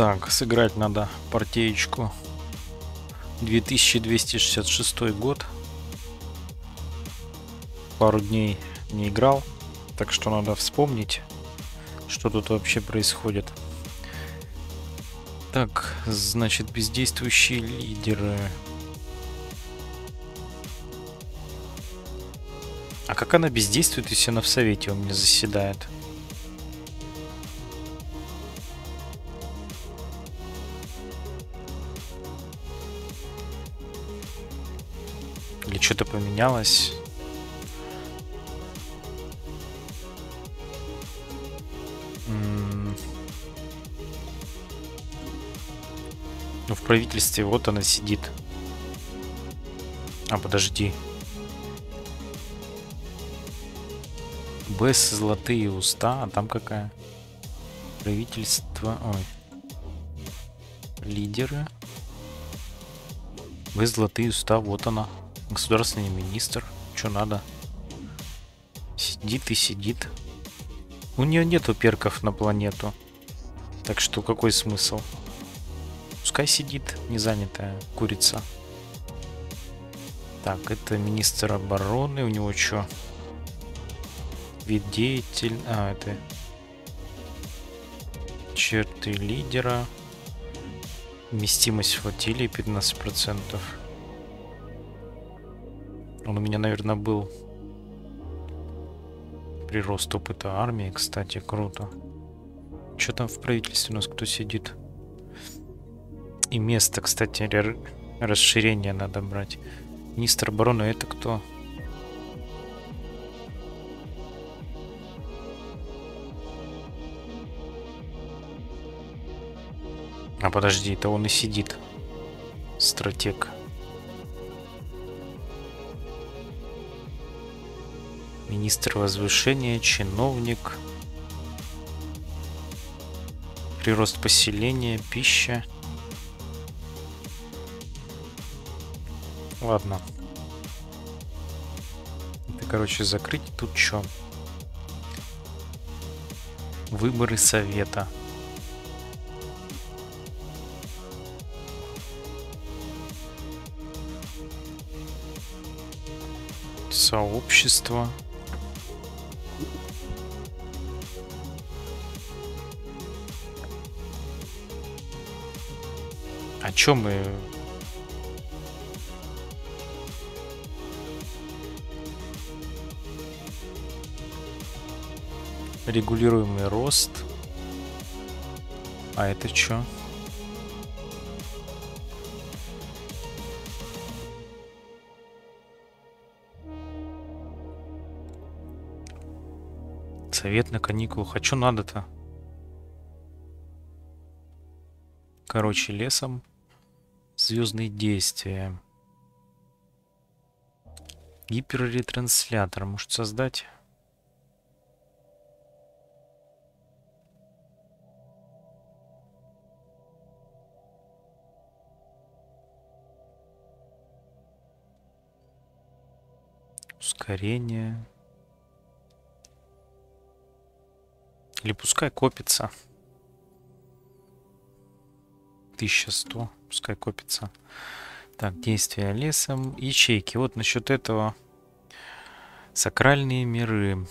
Так, сыграть надо партеечку. 2266 год. Пару дней не играл, так что надо вспомнить, что тут вообще происходит. Так, значит, бездействующие лидеры. А как она бездействует, если она в совете у меня заседает? Или что-то поменялось? Ну, в правительстве вот она сидит. А, подожди. Бэс, золотые уста, а там какая? Правительство, ой. Лидеры. Бэс, золотые уста, вот она. Государственный министр. Что надо? Сидит и сидит. У нее нету перков на планету. Так что какой смысл? Пускай сидит незанятая курица. Так, это министр обороны. У него что? Вид деятель... А, это... Черты лидера. Вместимость флотилии 15%. Он у меня, наверное, был. Прирост опыта армии, кстати, круто. Что там в правительстве у нас кто сидит? И место, кстати, расширение надо брать. Министр обороны это кто? А подожди, это он и сидит. Стратег. Министр возвышения, чиновник. Прирост поселения, пища. Ладно. Это, короче, закрыть. Тут что? Выборы совета. Сообщество. А чё мы... Регулируемый рост. А это чё? Совет на каникулах. А чё надо-то? Короче, лесом. Звездные действия. Гиперретранслятор. Может создать? Ускорение. Или пускай копится. 1100. Пускай копится. Так, действия лесом. Ячейки. Вот насчет этого. Сакральные миры.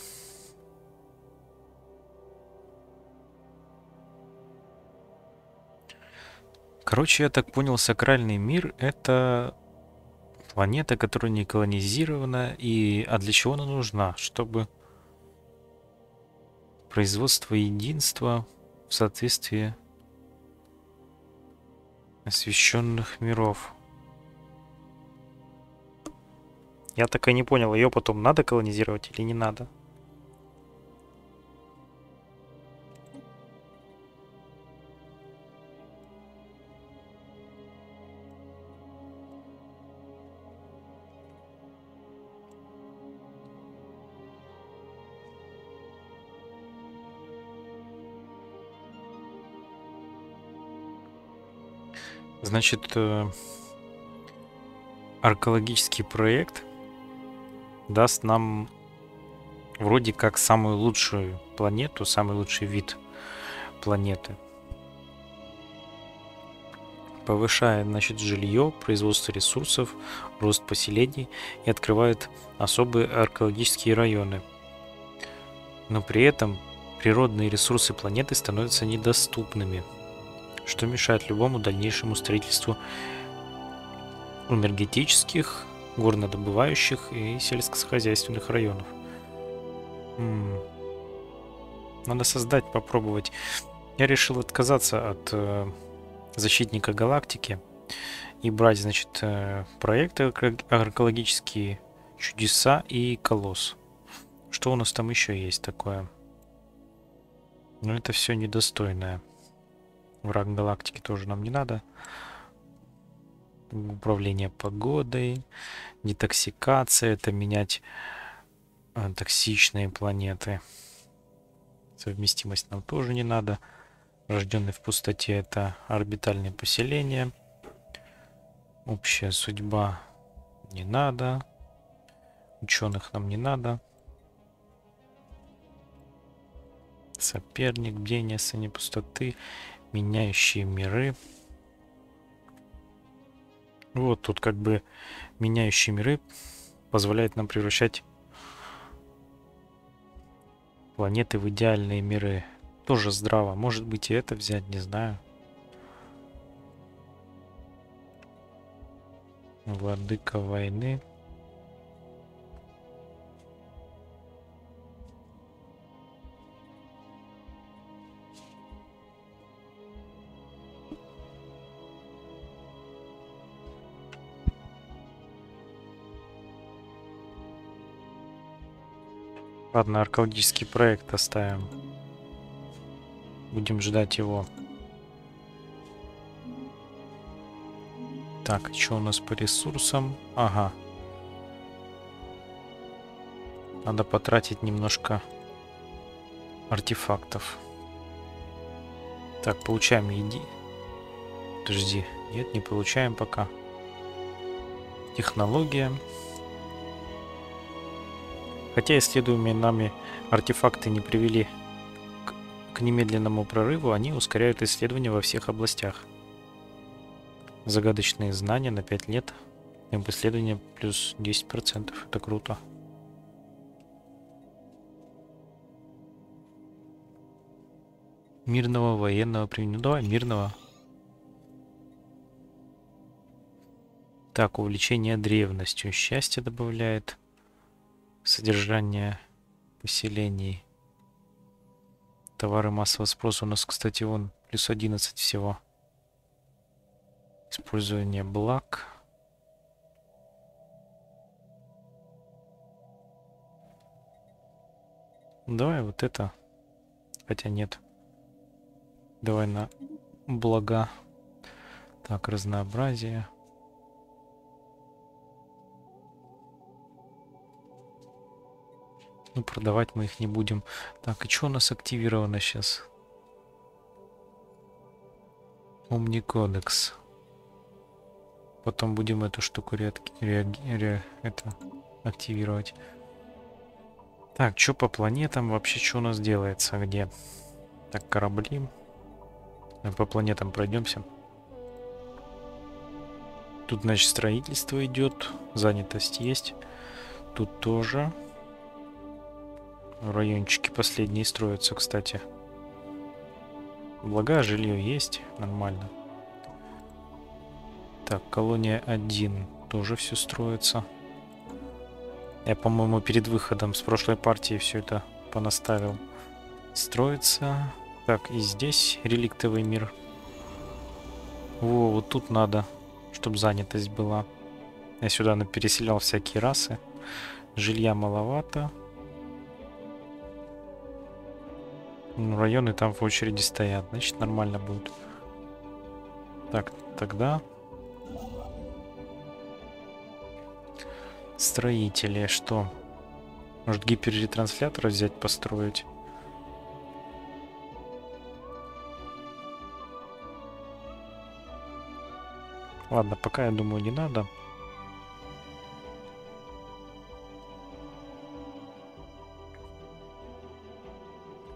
Короче, я так понял, сакральный мир — это планета, которая не колонизирована. А для чего она нужна? Чтобы производство единства в соответствии освященных миров. Я так и не понял, ее потом надо колонизировать или не надо? Значит, археологический проект даст нам вроде как самую лучшую планету, самый лучший вид планеты. повышает, значит, жилье, производство ресурсов, рост поселений и открывает особые археологические районы. Но при этом природные ресурсы планеты становятся недоступными, что мешает любому дальнейшему строительству энергетических, горнодобывающих и сельскохозяйственных районов. Надо создать, попробовать. Я решил отказаться от защитника галактики и брать, значит, проекты археологические, чудеса и колосс. Что у нас там еще есть такое? Но это все недостойное. Враг галактики тоже нам не надо. Управление погодой, детоксикация, это менять токсичные планеты. Совместимость нам тоже не надо. Рожденный в пустоте — это орбитальные поселения. Общая судьба не надо. Ученых нам не надо. Соперник, бдение, сыне пустоты, меняющие миры. Вот тут как бы меняющие миры позволяет нам превращать планеты в идеальные миры. Тоже здраво. Может быть и это взять, не знаю. Владыка войны. Ладно, археологический проект оставим. Будем ждать его. Так, что у нас по ресурсам? Ага. Надо потратить немножко артефактов. Так, получаем еди. Подожди. Нет, не получаем пока. Технология. Хотя исследуемые нами артефакты не привели к немедленному прорыву, они ускоряют исследования во всех областях. Загадочные знания на 5 лет. Темп исследования плюс 10%. Это круто. Мирного военного применения. Ну, давай мирного. Так, увлечение древностью. Счастье добавляет. Содержание поселений. Товары массового спроса. У нас, кстати, вон плюс 11 всего. Использование благ. Давай вот это. Хотя нет. Давай на блага. Так, разнообразие. Ну, продавать мы их не будем. Так, и что у нас активировано сейчас? Омникодекс. Потом будем эту штуку активировать. Так, что по планетам? Вообще, что у нас делается? Где? Так, корабли. По планетам пройдемся. Тут, значит, строительство идет. Занятость есть. Тут тоже. Райончики последние строятся, кстати. Благо, жилье есть. Нормально. Так, колония 1 тоже все строится. Я, по-моему, перед выходом с прошлой партии все это понаставил. Строится. Так, и здесь реликтовый мир. Во, вот тут надо, чтобы занятость была. Я сюда переселял всякие расы. Жилья маловато. Ну, районы там в очереди стоят. Значит, нормально будет. Так, тогда... Строители, что? Может, гиперретранслятор взять, построить? Ладно, пока, я думаю, не надо.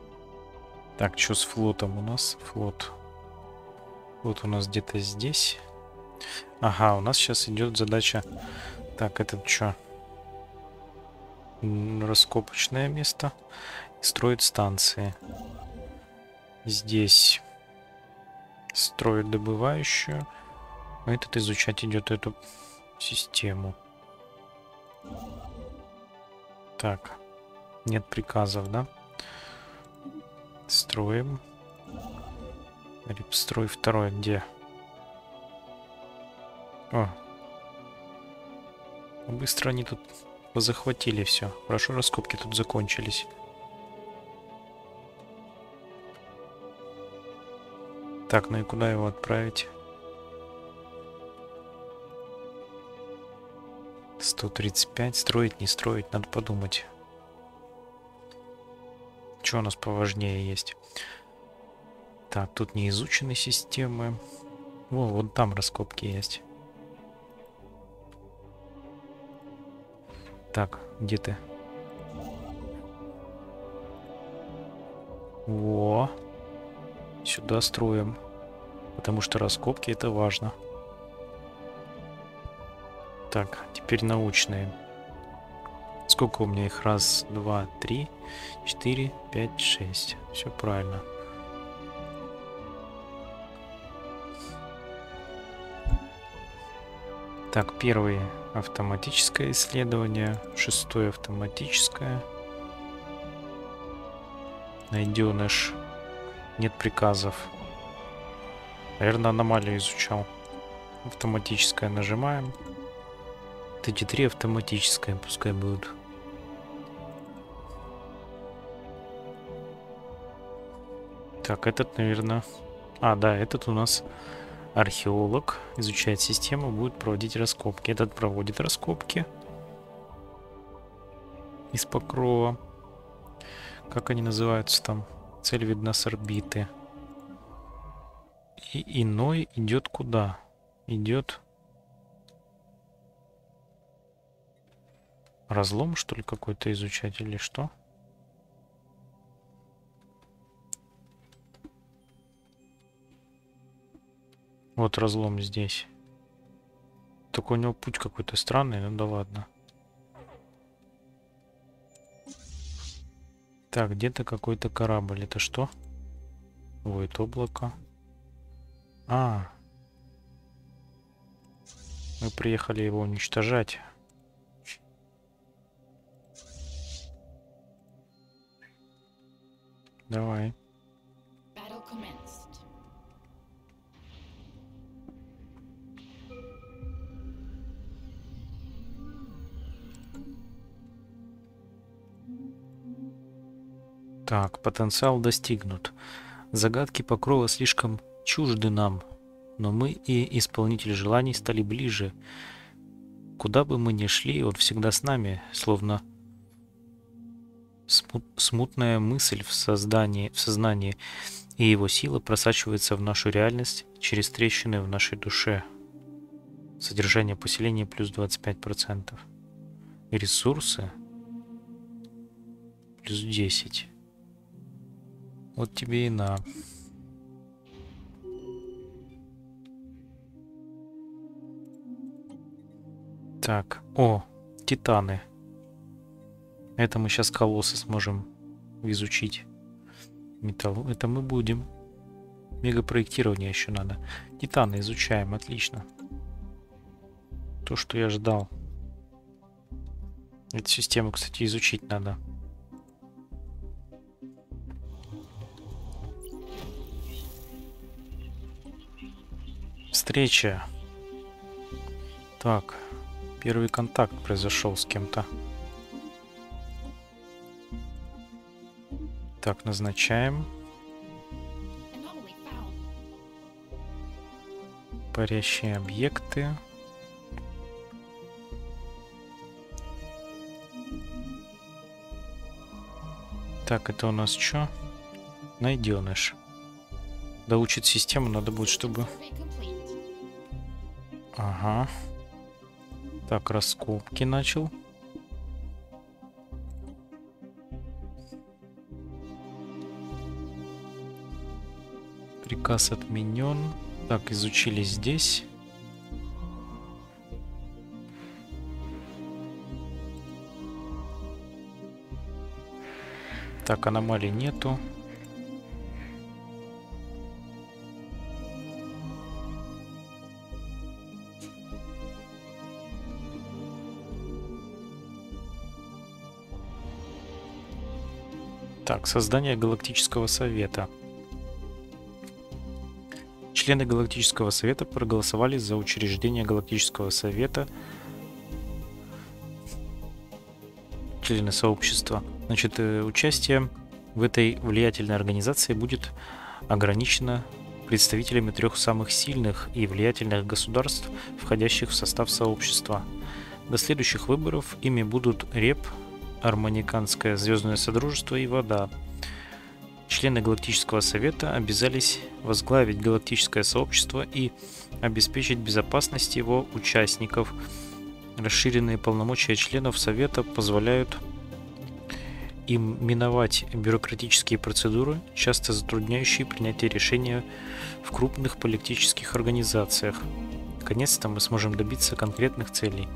Так, что с флотом у нас? Флот. Вот у нас где-то здесь. Ага, у нас сейчас идет задача. Так, это что? Раскопочное место. Строит станции. Здесь строит добывающую. А этот изучать идет эту систему. Так, нет приказов, да? Строим. Репстрой второй где? О. Быстро они тут позахватили все. Хорошо, раскопки тут закончились. Так, ну и куда его отправить? 135. Строить, не строить, надо подумать. Что у нас поважнее есть? Так, тут не изучены системы. О, вон там раскопки есть. Так, где ты? Во. Сюда строим. Потому что раскопки это важно. Так, теперь научные. Сколько у меня их? Раз, два, три, 4, 5, 6. Все правильно. Так, первый автоматическое исследование, шестое автоматическое. Найденыш. Нет приказов. Наверное, аномалию изучал. Автоматическое нажимаем. Вот эти три автоматическое пускай будут. Так, этот, наверное... А, да, этот у нас археолог. Изучает систему, будет проводить раскопки. Этот проводит раскопки. Из покрова. Как они называются там? Цель видна с орбиты. И иной идет куда? Идет... Разлом, что ли, какой-то изучать или что? Вот разлом здесь. Только у него путь какой-то странный, ну да ладно. Так, где-то какой-то корабль. Это что? Воет облако. А. Мы приехали его уничтожать. Давай. Так, потенциал достигнут. Загадки покрова слишком чужды нам, но мы и исполнитель желаний стали ближе. Куда бы мы ни шли, он всегда с нами, словно смутная мысль в сознании, и его сила просачивается в нашу реальность через трещины в нашей душе. Содержание поселения плюс 25%. И ресурсы плюс 10. Вот тебе и на. Так, о, титаны. Это мы сейчас колоссы сможем изучить. Металл. Это мы будем. Мегапроектирование еще надо. Титаны изучаем, отлично. То, что я ждал. Эту систему, кстати, изучить надо. Встреча. Так, первый контакт произошел с кем-то. Так, назначаем. Парящие объекты. Так, это у нас что? Найденыш. Доучить систему надо будет, чтобы... Ага. Так, раскопки начал. Приказ отменен. Так, изучили здесь. Так, аномалий нету. Так, создание Галактического Совета. Члены Галактического Совета проголосовали за учреждение Галактического Совета. Члены сообщества. Значит, участие в этой влиятельной организации будет ограничено представителями 3 самых сильных и влиятельных государств, входящих в состав сообщества. До следующих выборов ими будут РЕП, Арманиканское Звездное Содружество и Вода. Члены Галактического Совета обязались возглавить галактическое сообщество и обеспечить безопасность его участников. Расширенные полномочия членов Совета позволяют им миновать бюрократические процедуры, часто затрудняющие принятие решения в крупных политических организациях. Наконец-то мы сможем добиться конкретных целей.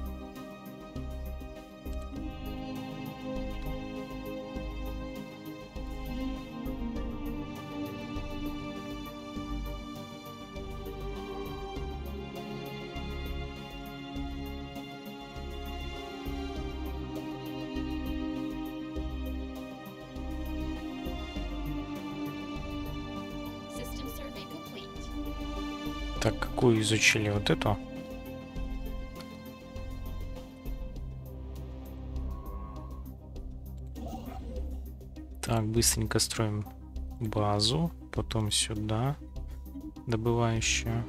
Так, какую изучили? Вот эту? Так, быстренько строим базу, потом сюда добывающую.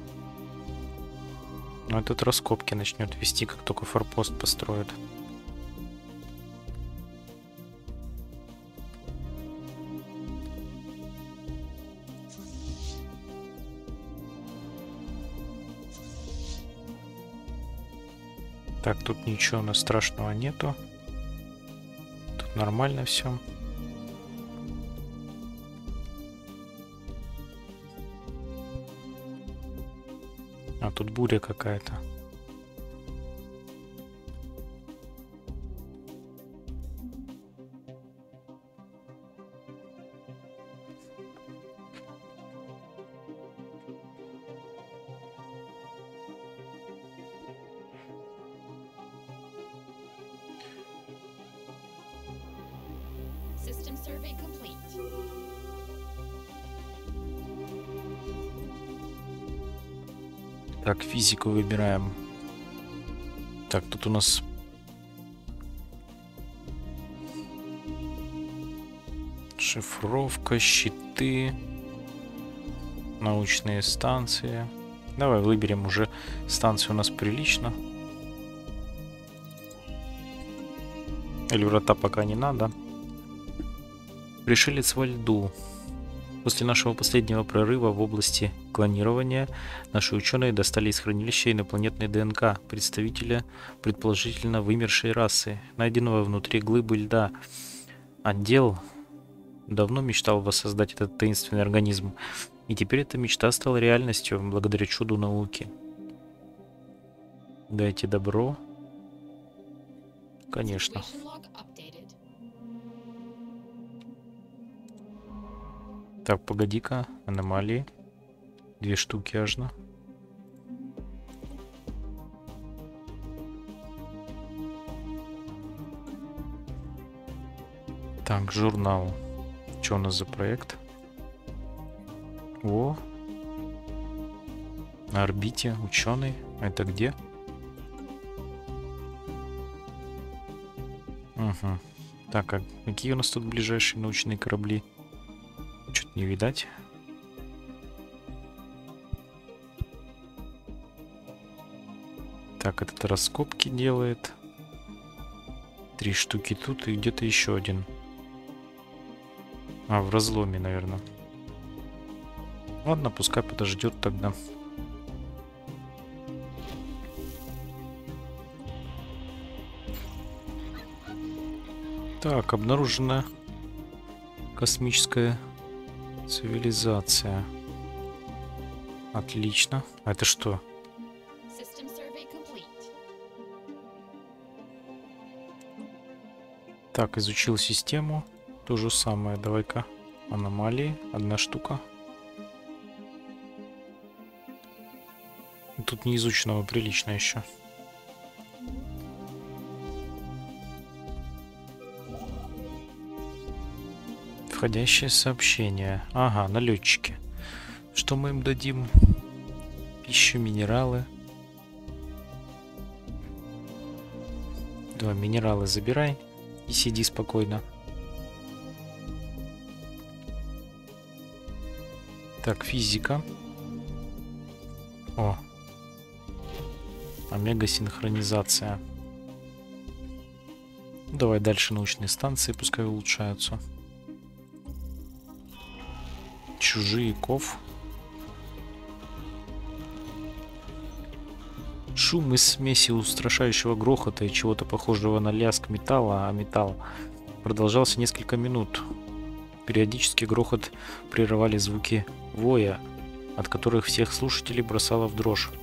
Но этот раскопки начнет вести, как только форпост построит. Так, тут ничего у нас страшного нету. Тут нормально все. А тут буря какая-то. System survey complete. Так, физику выбираем. Так, тут у нас шифровка, щиты, научные станции. Давай выберем уже станцию, у нас прилично. Или врата пока не надо. Пришелец во льду. После нашего последнего прорыва в области клонирования наши ученые достали из хранилища инопланетной ДНК представителя предположительно вымершей расы, найденного внутри глыбы льда. Отдел давно мечтал воссоздать этот таинственный организм, и теперь эта мечта стала реальностью благодаря чуду науки. Дайте добро. Конечно. Так, погоди-ка, аномалии. 2 штуки аж. Так, журнал. Что у нас за проект? О! На орбите ученый. Это где? Угу. Так, а какие у нас тут ближайшие научные корабли? Что-то не видать. Так, этот раскопки делает. 3 штуки тут и где-то еще один. А, в разломе, наверное. Ладно, пускай подождет тогда. Так, обнаружена космическая цивилизация. Отлично. А это что? Так, изучил систему. То же самое. Давай-ка. Аномалии. Одна штука. Тут неизученного прилично еще. Входящее сообщение. Ага, налетчики. Что мы им дадим? Пищу, минералы. Давай, минералы забирай и сиди спокойно. Так, физика. О. Омега-синхронизация. Давай дальше научные станции, пускай улучшаются. Чужие ков. Шум из смеси устрашающего грохота и чего-то похожего на лязг металла, а металл продолжался несколько минут. Периодически грохот прерывали звуки воя, от которых всех слушателей бросало в дрожь.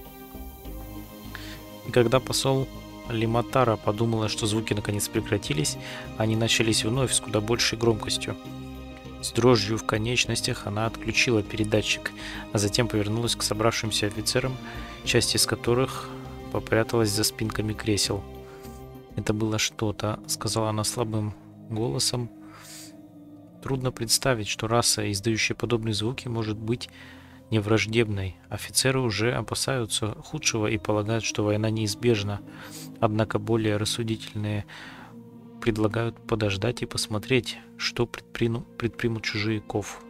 И когда посол Лиматара подумала, что звуки наконец прекратились, они начались вновь с куда большей громкостью. С дрожью в конечностях она отключила передатчик, а затем повернулась к собравшимся офицерам, часть из которых попряталась за спинками кресел. «Это было что-то», — сказала она слабым голосом. «Трудно представить, что раса, издающая подобные звуки, может быть невраждебной. Офицеры уже опасаются худшего и полагают, что война неизбежна. Однако более рассудительные предлагают подождать и посмотреть, что предпримут чужие ков».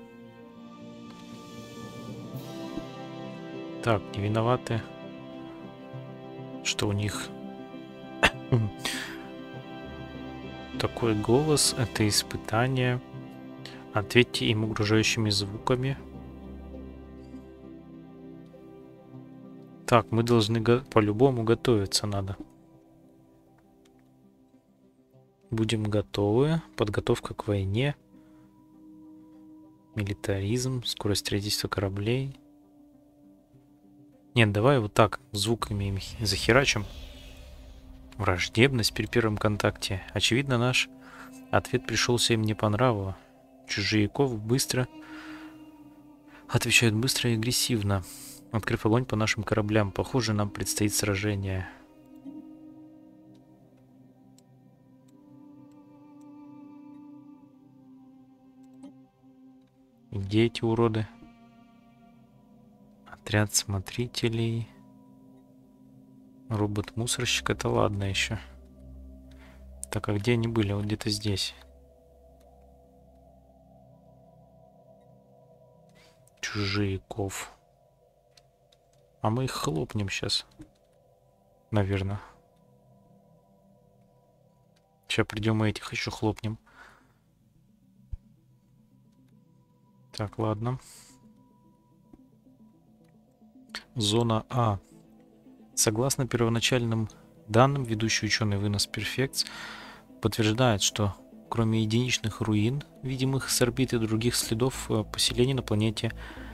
Так, не виноваты, что у них такой голос. Это испытание. Ответьте им угрожающими звуками. Так, мы должны по-любому готовиться надо. Будем готовы. Подготовка к войне. Милитаризм. Скорость строительства кораблей. Нет, давай вот так звуками им захерачим. Враждебность при первом контакте. Очевидно, наш ответ пришелся им не по нраву. Чужие ков отвечают быстро и агрессивно, открыв огонь по нашим кораблям. Похоже, нам предстоит сражение. Где эти уроды? Отряд смотрителей. Робот-мусорщик. Это ладно еще. Так, а где они были? Вот где-то здесь. Чужие ков. А мы их хлопнем сейчас. Наверное. Сейчас придем и этих еще хлопнем. Так, ладно. Зона А. Согласно первоначальным данным, ведущий ученый Вынос Перфектс подтверждает, что кроме единичных руин, видимых с орбиты, других следов поселений на планете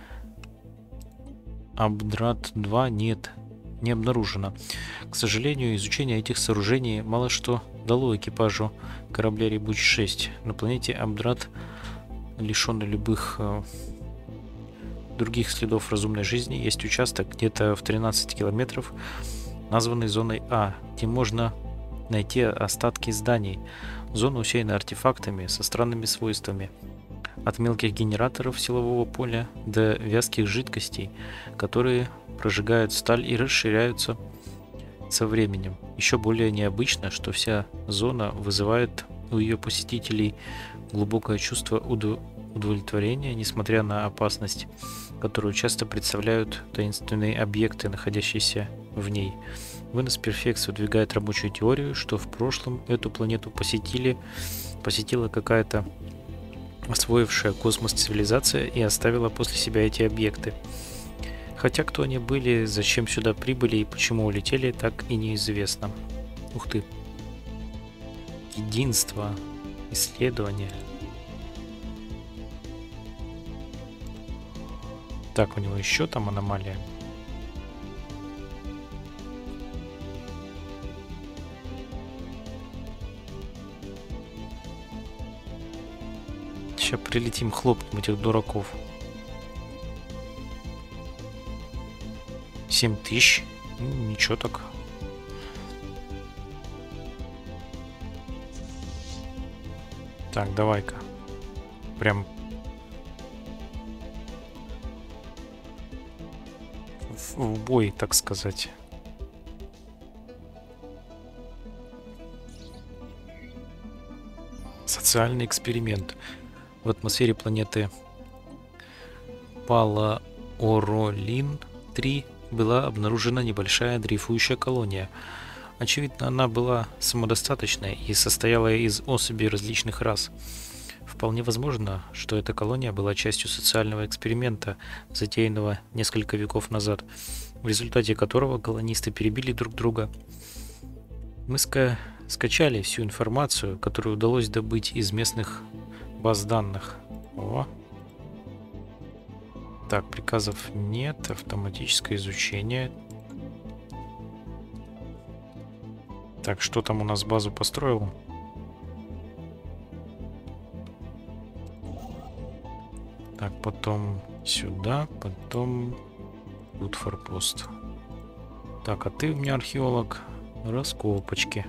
Абдрат-2 не обнаружено. К сожалению, изучение этих сооружений мало что дало экипажу корабля Рибуч-6. На планете Абдрат, лишенный любых других следов разумной жизни, есть участок где-то в 13 километров, названный зоной А, где можно найти остатки зданий. Зона усеяна артефактами со странными свойствами. От мелких генераторов силового поля до вязких жидкостей, которые прожигают сталь и расширяются со временем. Еще более необычно, что вся зона вызывает у ее посетителей глубокое чувство удовлетворения, несмотря на опасность, которую часто представляют таинственные объекты, находящиеся в ней. Вынос Перфекс выдвигает рабочую теорию, что в прошлом эту планету посетила какая-то освоившая космос цивилизация и оставила после себя эти объекты. Хотя кто они были, зачем сюда прибыли и почему улетели, так и неизвестно. Ух ты. Единство. Исследование. Так, у него еще там аномалия. Сейчас прилетим, хлопнем этих дураков. 7000. Ничего так. Так, давай-ка. Прям в бой, так сказать. Социальный эксперимент. В атмосфере планеты Палаоролин-3 была обнаружена небольшая дрейфующая колония. Очевидно, она была самодостаточной и состояла из особей различных рас. Вполне возможно, что эта колония была частью социального эксперимента, затеянного несколько веков назад, в результате которого колонисты перебили друг друга. Мы скачали всю информацию, которую удалось добыть из местных баз данных. О. Так, приказов нет, автоматическое изучение. Так, что там у нас базу построил? Так, потом сюда, потом тут форпост. Так, а ты у меня археолог. Раскопочки.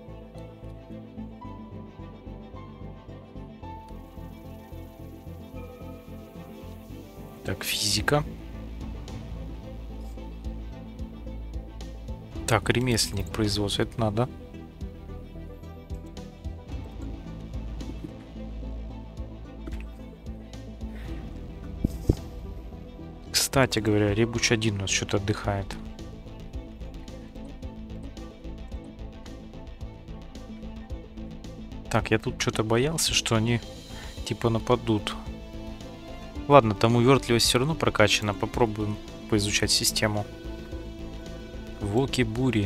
Так, физика. Так, ремесленник производства, это надо. Кстати говоря, Ребуч 1 у нас что-то отдыхает. Так, я тут что-то боялся, что они типа нападут. Ладно, там увертливость все равно прокачана. Попробуем поизучать систему. Воки бури.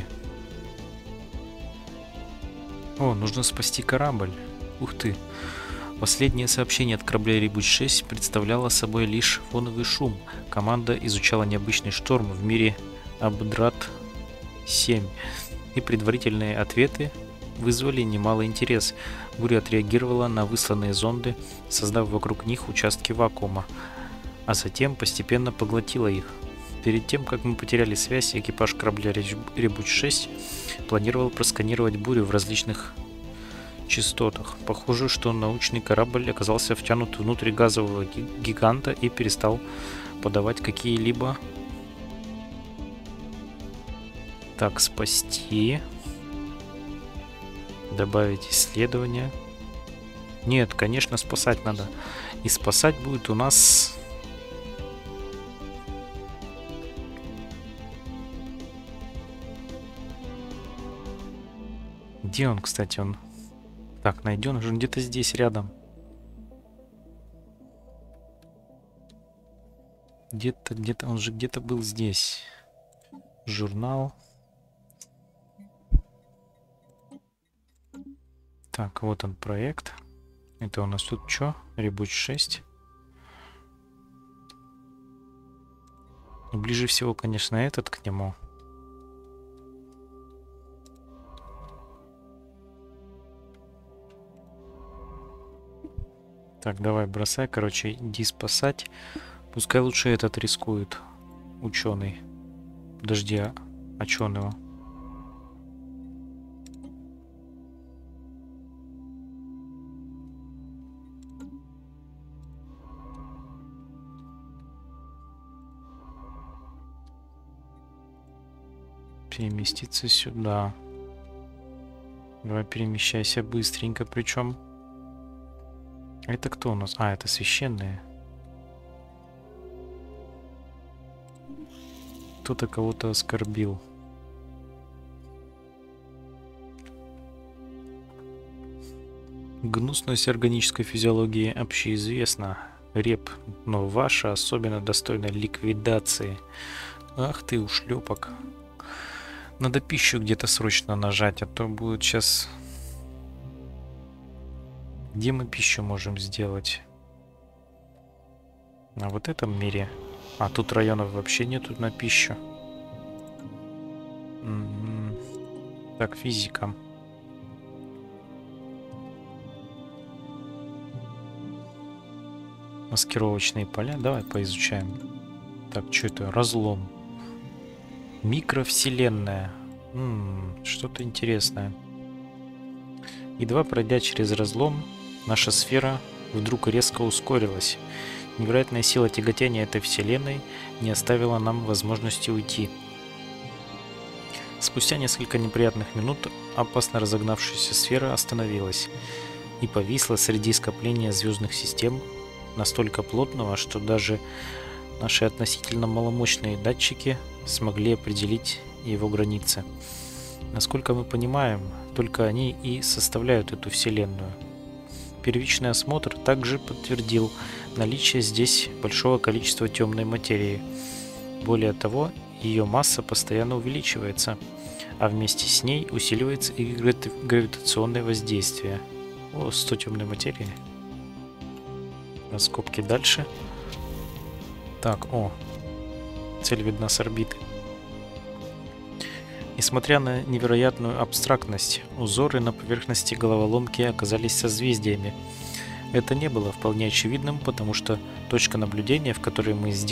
О, нужно спасти корабль. Ух ты. Последнее сообщение от корабля Рибуч-6 представляло собой лишь фоновый шум. Команда изучала необычный шторм в мире Абдрат-7. И предварительные ответы вызвали немалый интерес. Буря отреагировала на высланные зонды, создав вокруг них участки вакуума, а затем постепенно поглотила их. Перед тем, как мы потеряли связь, экипаж корабля Ребуч-6 планировал просканировать бурю в различных частотах. Похоже, что научный корабль оказался втянут внутрь газового гиганта и перестал подавать какие-либо... Так, спасти... Добавить исследования. Нет, конечно, спасать надо. И спасать будет у нас... Где он, кстати, он? Так, найден же он где-то здесь, рядом. Где-то, он же где-то был здесь. Журнал. Так, вот он проект. Это у нас тут что? Ребуч 6. Ближе всего, конечно, этот к нему. Так, давай, бросай, короче, иди спасать. Пускай лучше этот рискует. Ученый. Подожди, а чё он его? Переместиться сюда. Давай перемещайся быстренько, причем. Это кто у нас? А, это священные. Кто-то кого-то оскорбил. Гнусность органической физиологии общеизвестна. Реп, но ваша особенно достойна ликвидации. Ах ты ушлепок. Надо пищу где-то срочно нажать, а то будет сейчас... Где мы пищу можем сделать? А вот этом мире. А тут районов вообще нету на пищу. Так, физика. Маскировочные поля. Давай поизучаем. Так, что это? Разлом. Микровселенная. Что-то интересное. Едва пройдя через разлом, наша сфера вдруг резко ускорилась. Невероятная сила тяготения этой вселенной не оставила нам возможности уйти. Спустя несколько неприятных минут опасно разогнавшаяся сфера остановилась и повисла среди скопления звездных систем, настолько плотного, что даже наши относительно маломощные датчики смогли определить его границы. Насколько мы понимаем, только они и составляют эту вселенную. Первичный осмотр также подтвердил наличие здесь большого количества темной материи. Более того, ее масса постоянно увеличивается, а вместе с ней усиливается и гравитационное воздействие. О, 100 темной материи. Раскопки дальше. Так, цель видна с орбиты. Несмотря на невероятную абстрактность, узоры на поверхности головоломки оказались созвездиями. Это не было вполне очевидным, потому что точка наблюдения, в которой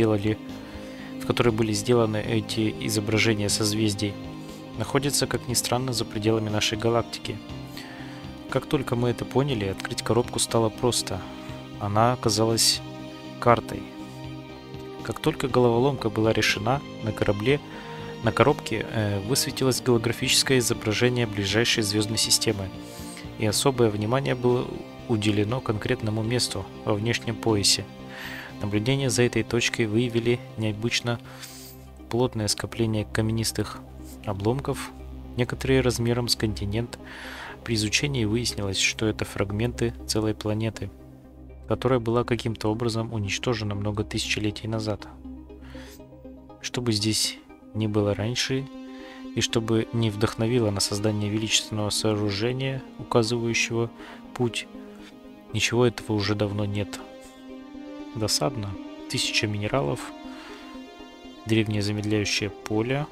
были сделаны эти изображения созвездий, находится, как ни странно, за пределами нашей галактики. Как только мы это поняли, открыть коробку стало просто. Она оказалась картой. Как только головоломка была решена, на коробке высветилось голографическое изображение ближайшей звездной системы, и особое внимание было уделено конкретному месту во внешнем поясе. Наблюдения за этой точкой выявили необычно плотное скопление каменистых обломков, некоторые размером с континент. При изучении выяснилось, что это фрагменты целой планеты, которая была каким-то образом уничтожена много тысячелетий назад. Что бы здесь ни было раньше, и чтобы не вдохновило на создание величественного сооружения, указывающего путь, ничего этого уже давно нет. Досадно. 1000 минералов, древнее замедляющее поле.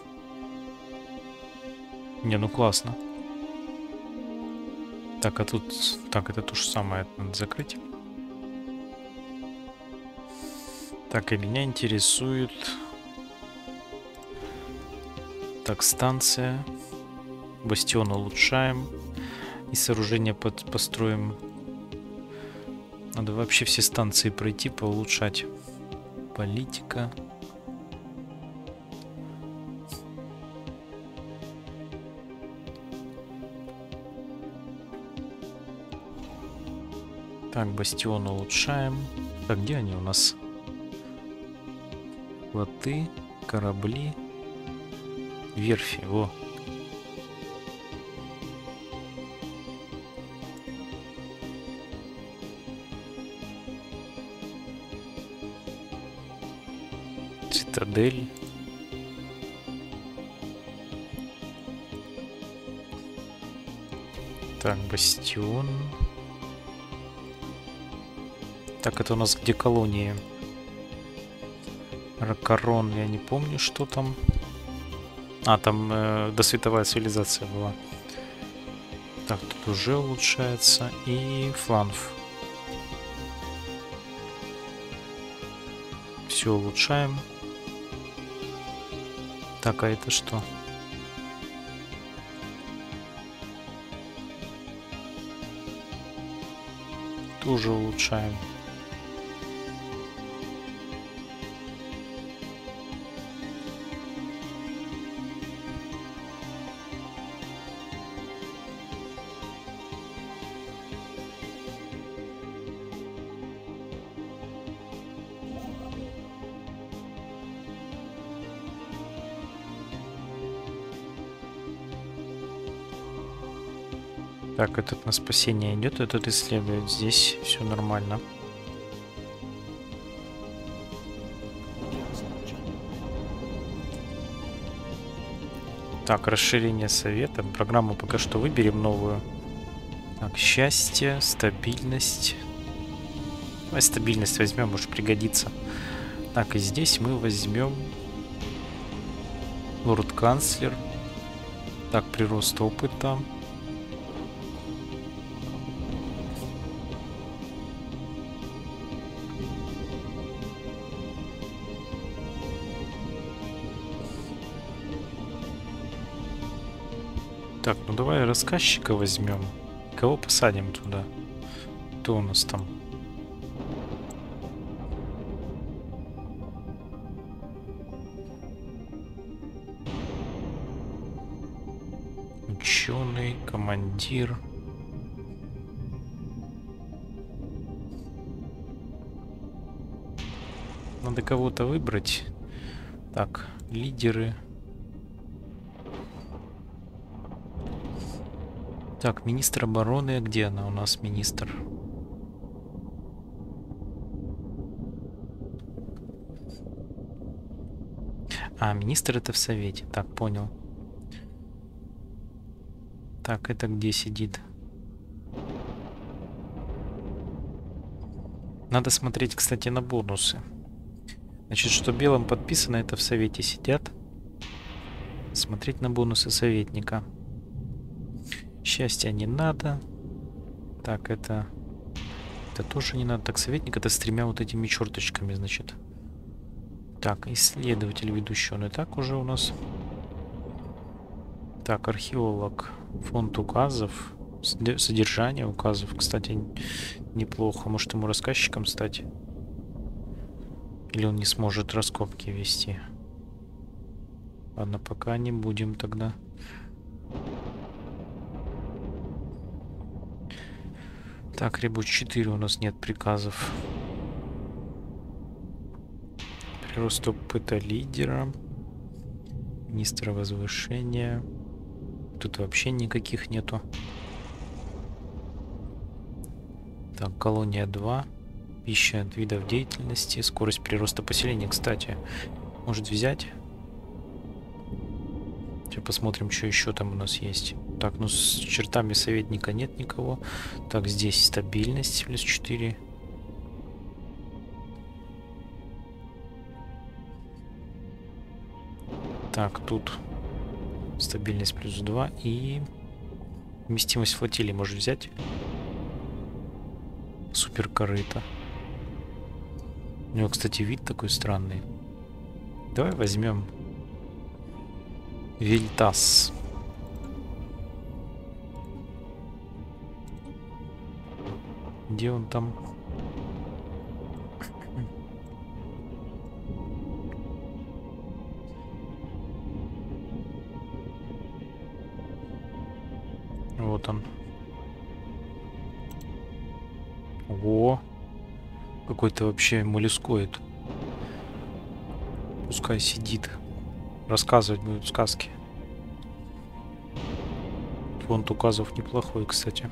Не, ну классно. Так, а тут... Так, это то же самое, это надо закрыть. Так, и меня интересует... Так, станция. Бастион улучшаем. И сооружение построим. Надо вообще все станции пройти, поулучшать. Политика. Так, бастион улучшаем. Так, где они у нас? Флоты, корабли, верфи. Во. Цитадель. Так, бастион. Так, это у нас где колонии? Ракарон, я не помню, что там. А, там досветовая цивилизация была. Так, тут уже улучшается. И Фланф. Все улучшаем. Так, а это что? Тоже улучшаем. Так, этот на спасение идет, этот исследует. Здесь все нормально. Так, расширение совета. Программу пока что выберем новую. Так, счастье, стабильность. Давай стабильность возьмем, может пригодится. Так, и здесь мы возьмем лорд-канцлер. Так, прирост опыта. Так, ну давай рассказчика возьмем. Кого посадим туда? Кто у нас там? Ученый, командир. Надо кого-то выбрать. Так, лидеры. Так, министр обороны. Где она у нас, министр? А, министр это в совете. Так, понял. Так, это где сидит? Надо смотреть, кстати, на бонусы. Значит, что белым подписано, это в совете сидят. Смотреть на бонусы советника. Счастья не надо. Так, это тоже не надо. Так, советник это с 3 вот этими черточками, значит. Так, исследователь ведущий, он и так уже у нас. Так, археолог. Фонд указов. Содержание указов, кстати, неплохо. Может, ему рассказчиком стать? Или он не сможет раскопки вести? Ладно, пока не будем тогда. Так, Ребус 4 у нас нет приказов. Прирост опыта лидера. Министра возвышения. Тут вообще никаких нету. Так, колония 2. Пища от видов деятельности. Скорость прироста поселения, кстати. Может взять? Сейчас посмотрим, что еще там у нас есть. Так, ну с чертами советника нет никого. Так, здесь стабильность плюс 4. Так, тут стабильность плюс 2 и вместимость флотилии можешь взять. Супер корыто. У него, кстати, вид такой странный. Давай возьмем Вильтас. Где он там? Вот он. О, какой-то вообще моллюскоид. Пускай сидит. Рассказывать будет сказки. Фонд указов неплохой, кстати.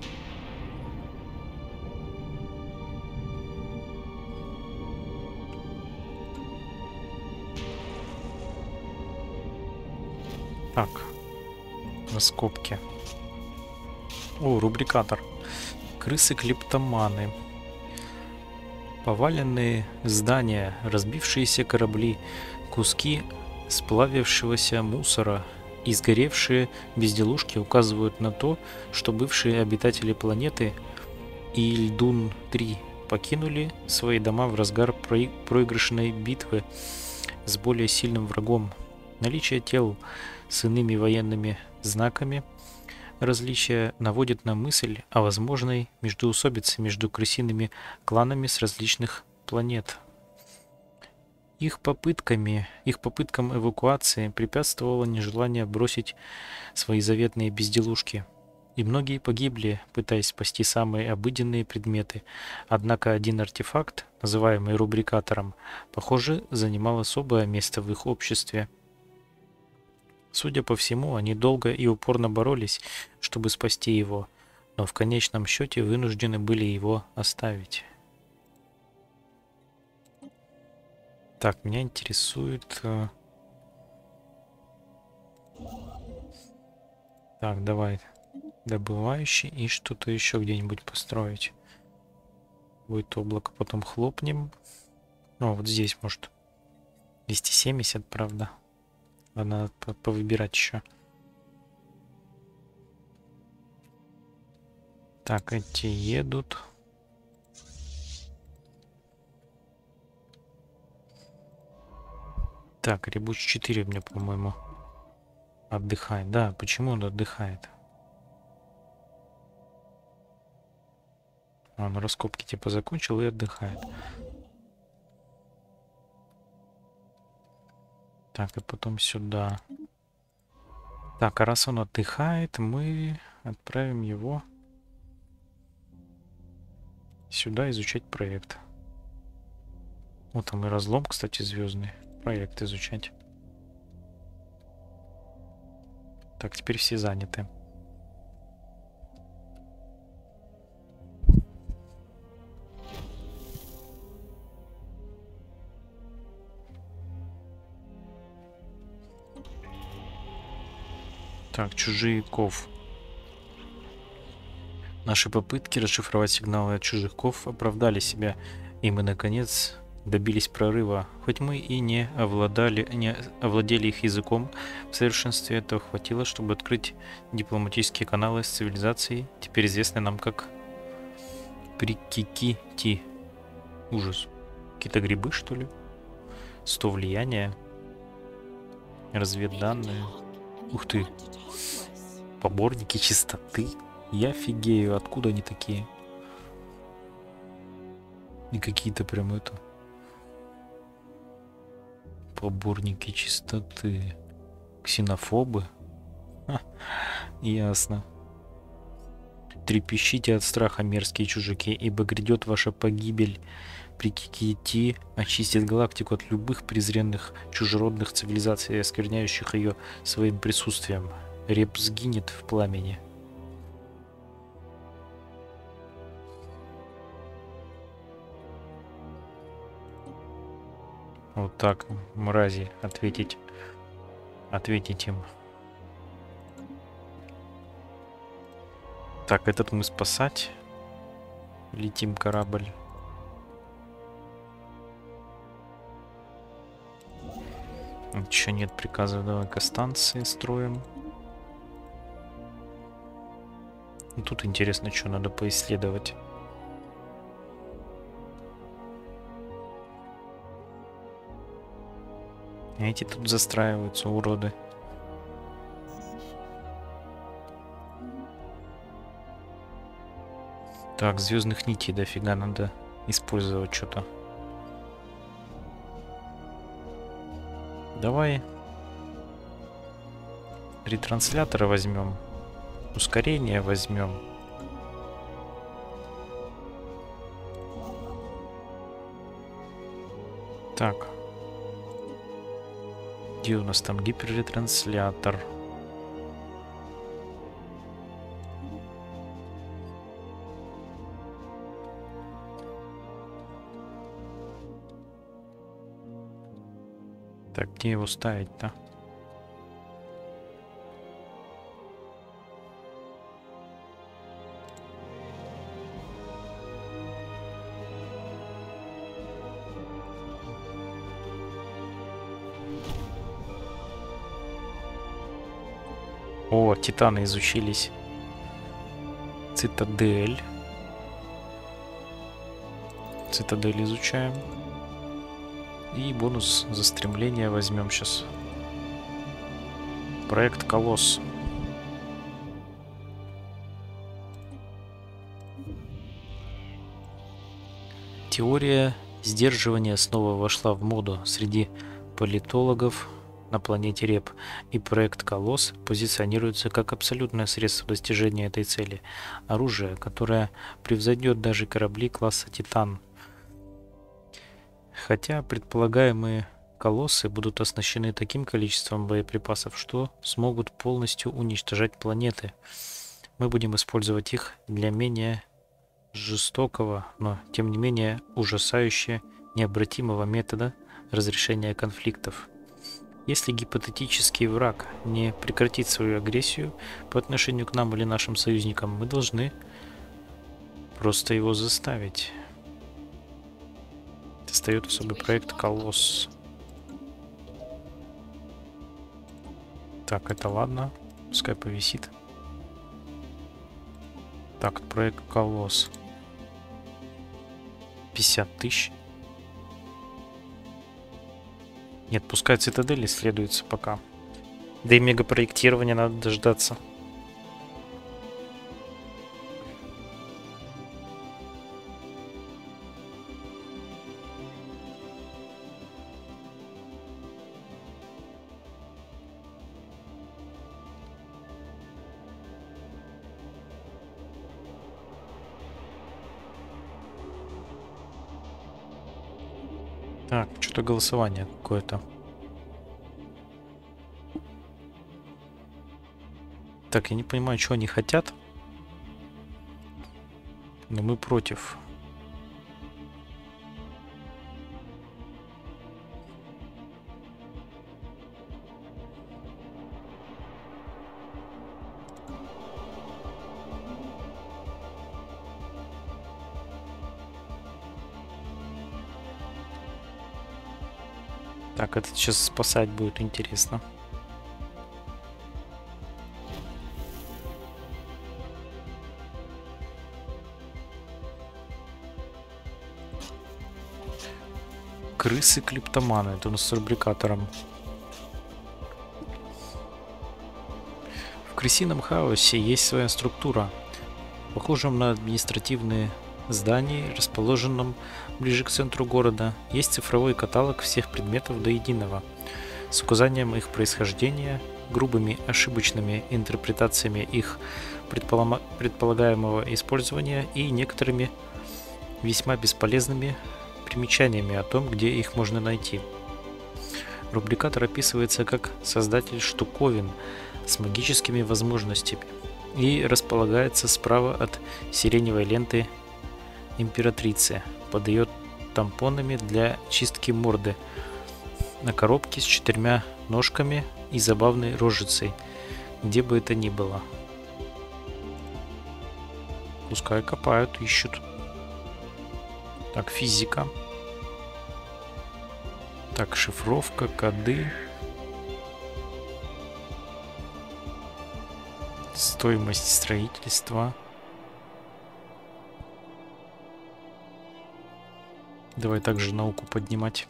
Так. Раскопки. О, рубрикатор. Крысы-клептоманы. Поваленные здания, разбившиеся корабли, куски сплавившегося мусора и сгоревшие безделушки указывают на то, что бывшие обитатели планеты Ильдун-3 покинули свои дома в разгар проигрышной битвы с более сильным врагом. Наличие тел с иными военными знаками различия наводит на мысль о возможной междоусобице между крысиными кланами с различных планет. Их попыткам эвакуации препятствовало нежелание бросить свои заветные безделушки. И многие погибли, пытаясь спасти самые обыденные предметы. Однако один артефакт, называемый рубрикатором, похоже, занимал особое место в их обществе. Судя по всему, они долго и упорно боролись, чтобы спасти его, но в конечном счете вынуждены были его оставить. Так, меня интересует... Так, давай. Добывающий и что-то еще где-нибудь построить. Будет облако, потом хлопнем. О, вот здесь, может. 270, правда. Надо повыбирать еще. Так, эти едут. Так, Ребус 4 у меня, по-моему, отдыхает. Да, почему он отдыхает? Он раскопки типа закончил и отдыхает. Так, и потом сюда. Так, а раз он отдыхает, мы отправим его сюда изучать проект. Вот там и разлом, кстати, звездный. Проект изучать. Так, теперь все заняты. Так, чужие ков. Наши попытки расшифровать сигналы от чужих ков оправдали себя, и мы, наконец, добились прорыва. Хоть мы и не овладели их языком, в совершенстве этого хватило, чтобы открыть дипломатические каналы с цивилизацией, теперь известной нам как Прикикити. Ужас. Какие-то грибы, что ли? 100 влияния. Разведданные. Ух ты. Поборники чистоты. Я офигею, откуда они такие? И какие-то прям это... Поборники чистоты. Ксенофобы? Ха, ясно. Трепещите от страха, мерзкие чужаки, ибо грядет ваша погибель. Прикикити очистит галактику от любых презренных чужеродных цивилизаций, оскверняющих ее своим присутствием. Реп сгинет в пламени. Вот так, мрази, ответить им. Так, этот мы спасать. Летим, корабль. Еще нет приказов, давай-ка станции строим. Ну, тут интересно, что надо поисследовать. Эти тут застраиваются, уроды. Так, звездных нитей дофига надо использовать что-то. Давай ретранслятора возьмем. Ускорение возьмем. Так. Где у нас там гиперретранслятор? Так, где его ставить-то? О, титаны изучились. Цитадель. Цитадель изучаем. И бонус за стремление возьмем сейчас. Проект Колосс. Теория сдерживания снова вошла в моду среди политологов на планете Реп, и проект Колосс позиционируется как абсолютное средство достижения этой цели. Оружие, которое превзойдет даже корабли класса Титан. Хотя предполагаемые колоссы будут оснащены таким количеством боеприпасов, что смогут полностью уничтожать планеты. Мы будем использовать их для менее жестокого, но тем не менее ужасающе необратимого метода разрешения конфликтов. Если гипотетический враг не прекратит свою агрессию по отношению к нам или нашим союзникам, мы должны просто его заставить. Достает особый проект Колосс. Так, это ладно. Пускай повисит. Так, проект Колосс. 50 тысяч. Нет, пускай цитадель исследуется пока. Да и мегапроектирование надо дождаться. Так, что-то голосование какое-то. Так, я не понимаю, что они хотят. Но мы против. Так, это сейчас спасать будет интересно. Крысы-клептоманы. Это у нас с рубрикатором. В крысином хаосе есть своя структура, похожем на административные здания, расположенном ближе к центру города. Есть цифровой каталог всех предметов до единого, с указанием их происхождения, грубыми ошибочными интерпретациями их предполагаемого использования и некоторыми весьма бесполезными примечаниями о том, где их можно найти. Рубрикатор описывается как создатель штуковин с магическими возможностями и располагается справа от сиреневой ленты императрицы под ее тампонами для чистки морды, на коробке с 4 ножками и забавной рожицей, где бы это ни было. Пускай копают, ищут. Так, физика. Так, шифровка, коды. Стоимость строительства. Давай также науку поднимать.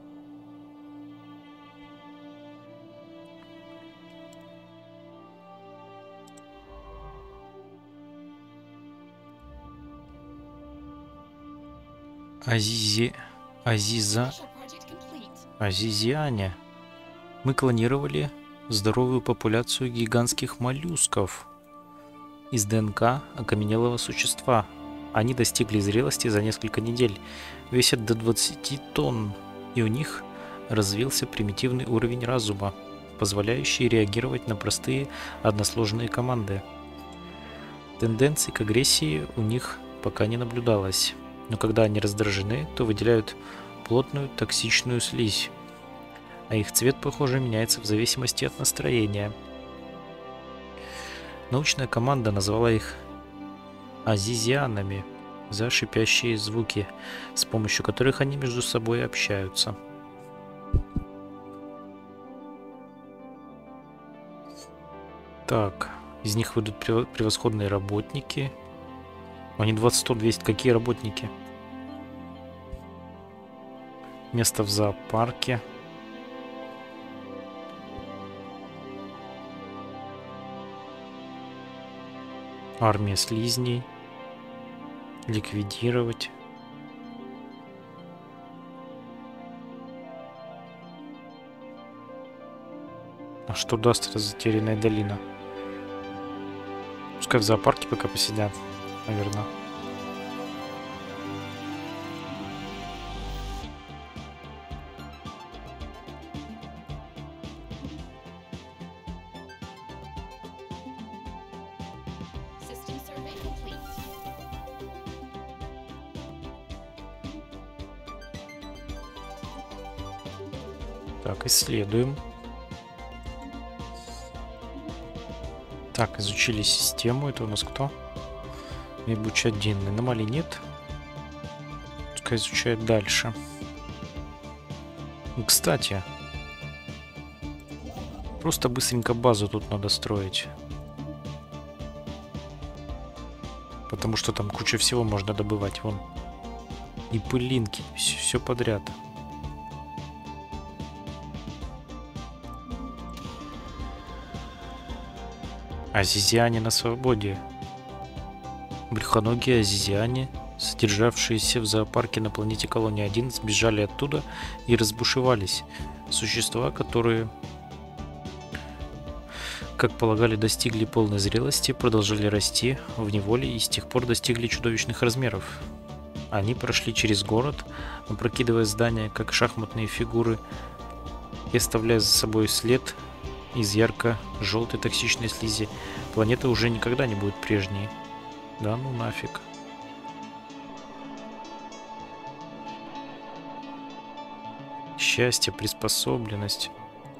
Азизиане. Мы клонировали здоровую популяцию гигантских моллюсков из ДНК окаменелого существа. Они достигли зрелости за несколько недель, весят до 20 тонн, и у них развился примитивный уровень разума, позволяющий реагировать на простые односложные команды. Тенденций к агрессии у них пока не наблюдалось, но когда они раздражены, то выделяют плотную токсичную слизь, а их цвет, похоже, меняется в зависимости от настроения. Научная команда назвала их азизианами за шипящие звуки, с помощью которых они между собой общаются. Так, из них выйдут превосходные работники. Они 20, 100, 200. Какие работники? Место в зоопарке. Армия слизней. Ликвидировать. А что даст эта затерянная долина? Пускай в зоопарке пока посидят, наверное. System survey complete. Так, исследуем. Так, изучили систему. Это у нас кто? Мебуч-1. Аномалий нет. Пускай изучает дальше. И, кстати, просто быстренько базу тут надо строить. Потому что там куча всего можно добывать. Вон. И пылинки. Все подряд. Азизиане на свободе. Брюхоногие азизиане, содержавшиеся в зоопарке на планете Колония-1, сбежали оттуда и разбушевались. Существа, которые, как полагали, достигли полной зрелости, продолжали расти в неволе и с тех пор достигли чудовищных размеров. Они прошли через город, опрокидывая здания, как шахматные фигуры, и оставляя за собой след из ярко-желтой токсичной слизи. Планета уже никогда не будет прежней. Да ну нафиг. Счастье, приспособленность.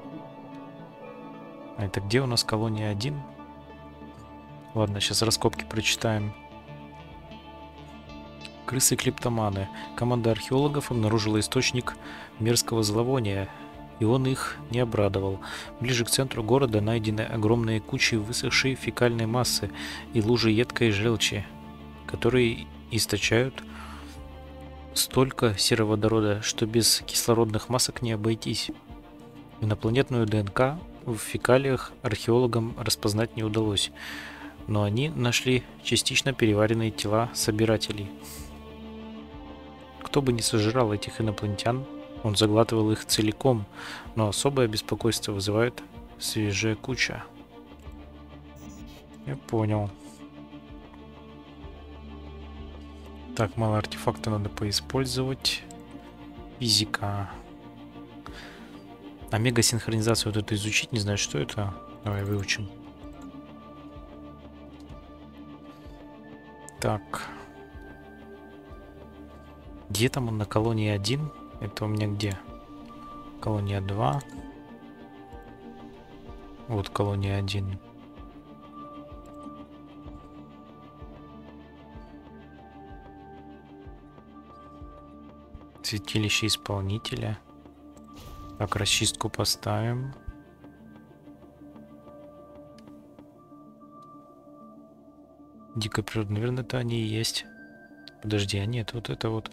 А это где у нас колония 1? Ладно, сейчас раскопки прочитаем. Крысы-клептоманы. Команда археологов обнаружила источник мерзкого зловония, и он их не обрадовал. Ближе к центру города найдены огромные кучи высохшей фекальной массы и лужи едкой желчи, которые источают столько сероводорода, что без кислородных масок не обойтись. Инопланетную ДНК в фекалиях археологам распознать не удалось, но они нашли частично переваренные тела собирателей. Кто бы ни сожрал этих инопланетян, он заглатывал их целиком, но особое беспокойство вызывает свежая куча. Я понял. Так, мало артефакта надо поиспользовать. Физика. Омега-синхронизацию вот это изучить, не знаю, что это. Давай выучим. Так. Где там он на колонии 1? Это у меня где? Колония 2. Вот колония 1. Святилище исполнителя. Так, расчистку поставим. Дикая природа, наверное, это они и есть. Подожди, а нет, вот это вот.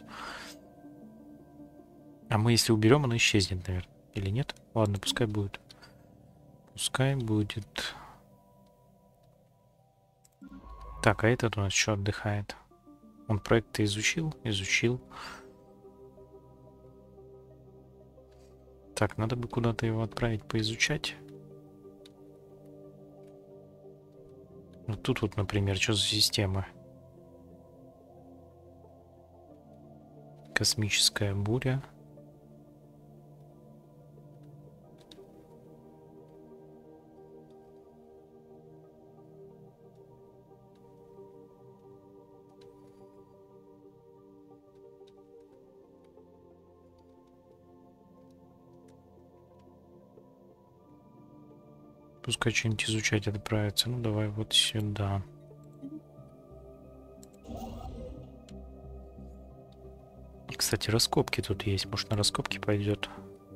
А мы если уберем, оно исчезнет, наверное. Или нет? Ладно, пускай будет. Пускай будет. Так, а этот у нас что отдыхает? Он проект-то изучил? Изучил. Так, надо бы куда-то его отправить поизучать. Вот тут вот, например, что за система? Космическая буря. Пускай что-нибудь изучать отправится. Ну давай вот сюда. Кстати, раскопки тут есть. Может, на раскопки пойдет.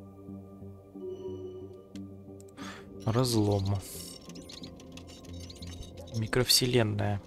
Разлом. Микровселенная.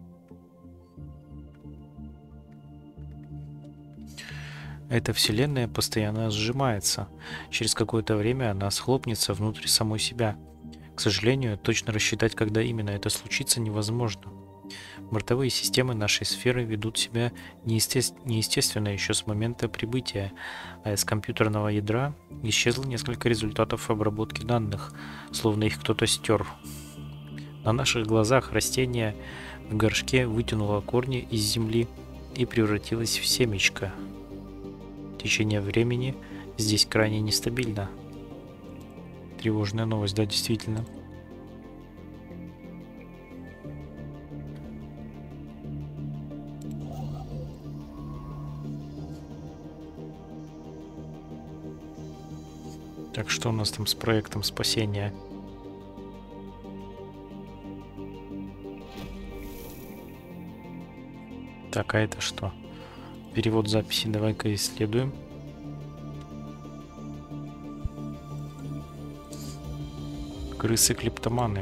Эта вселенная постоянно сжимается. Через какое-то время она схлопнется внутри самой себя. К сожалению, точно рассчитать, когда именно это случится, невозможно. Бортовые системы нашей сферы ведут себя неестественно еще с момента прибытия, а из компьютерного ядра исчезло несколько результатов обработки данных, словно их кто-то стер. На наших глазах растение в горшке вытянуло корни из земли и превратилось в семечко. Течение времени здесь крайне нестабильно. Тревожная новость, да, действительно. Так, что у нас там с проектом спасения? Так, а это что? Перевод записи давай-ка исследуем. Крысы-клептоманы.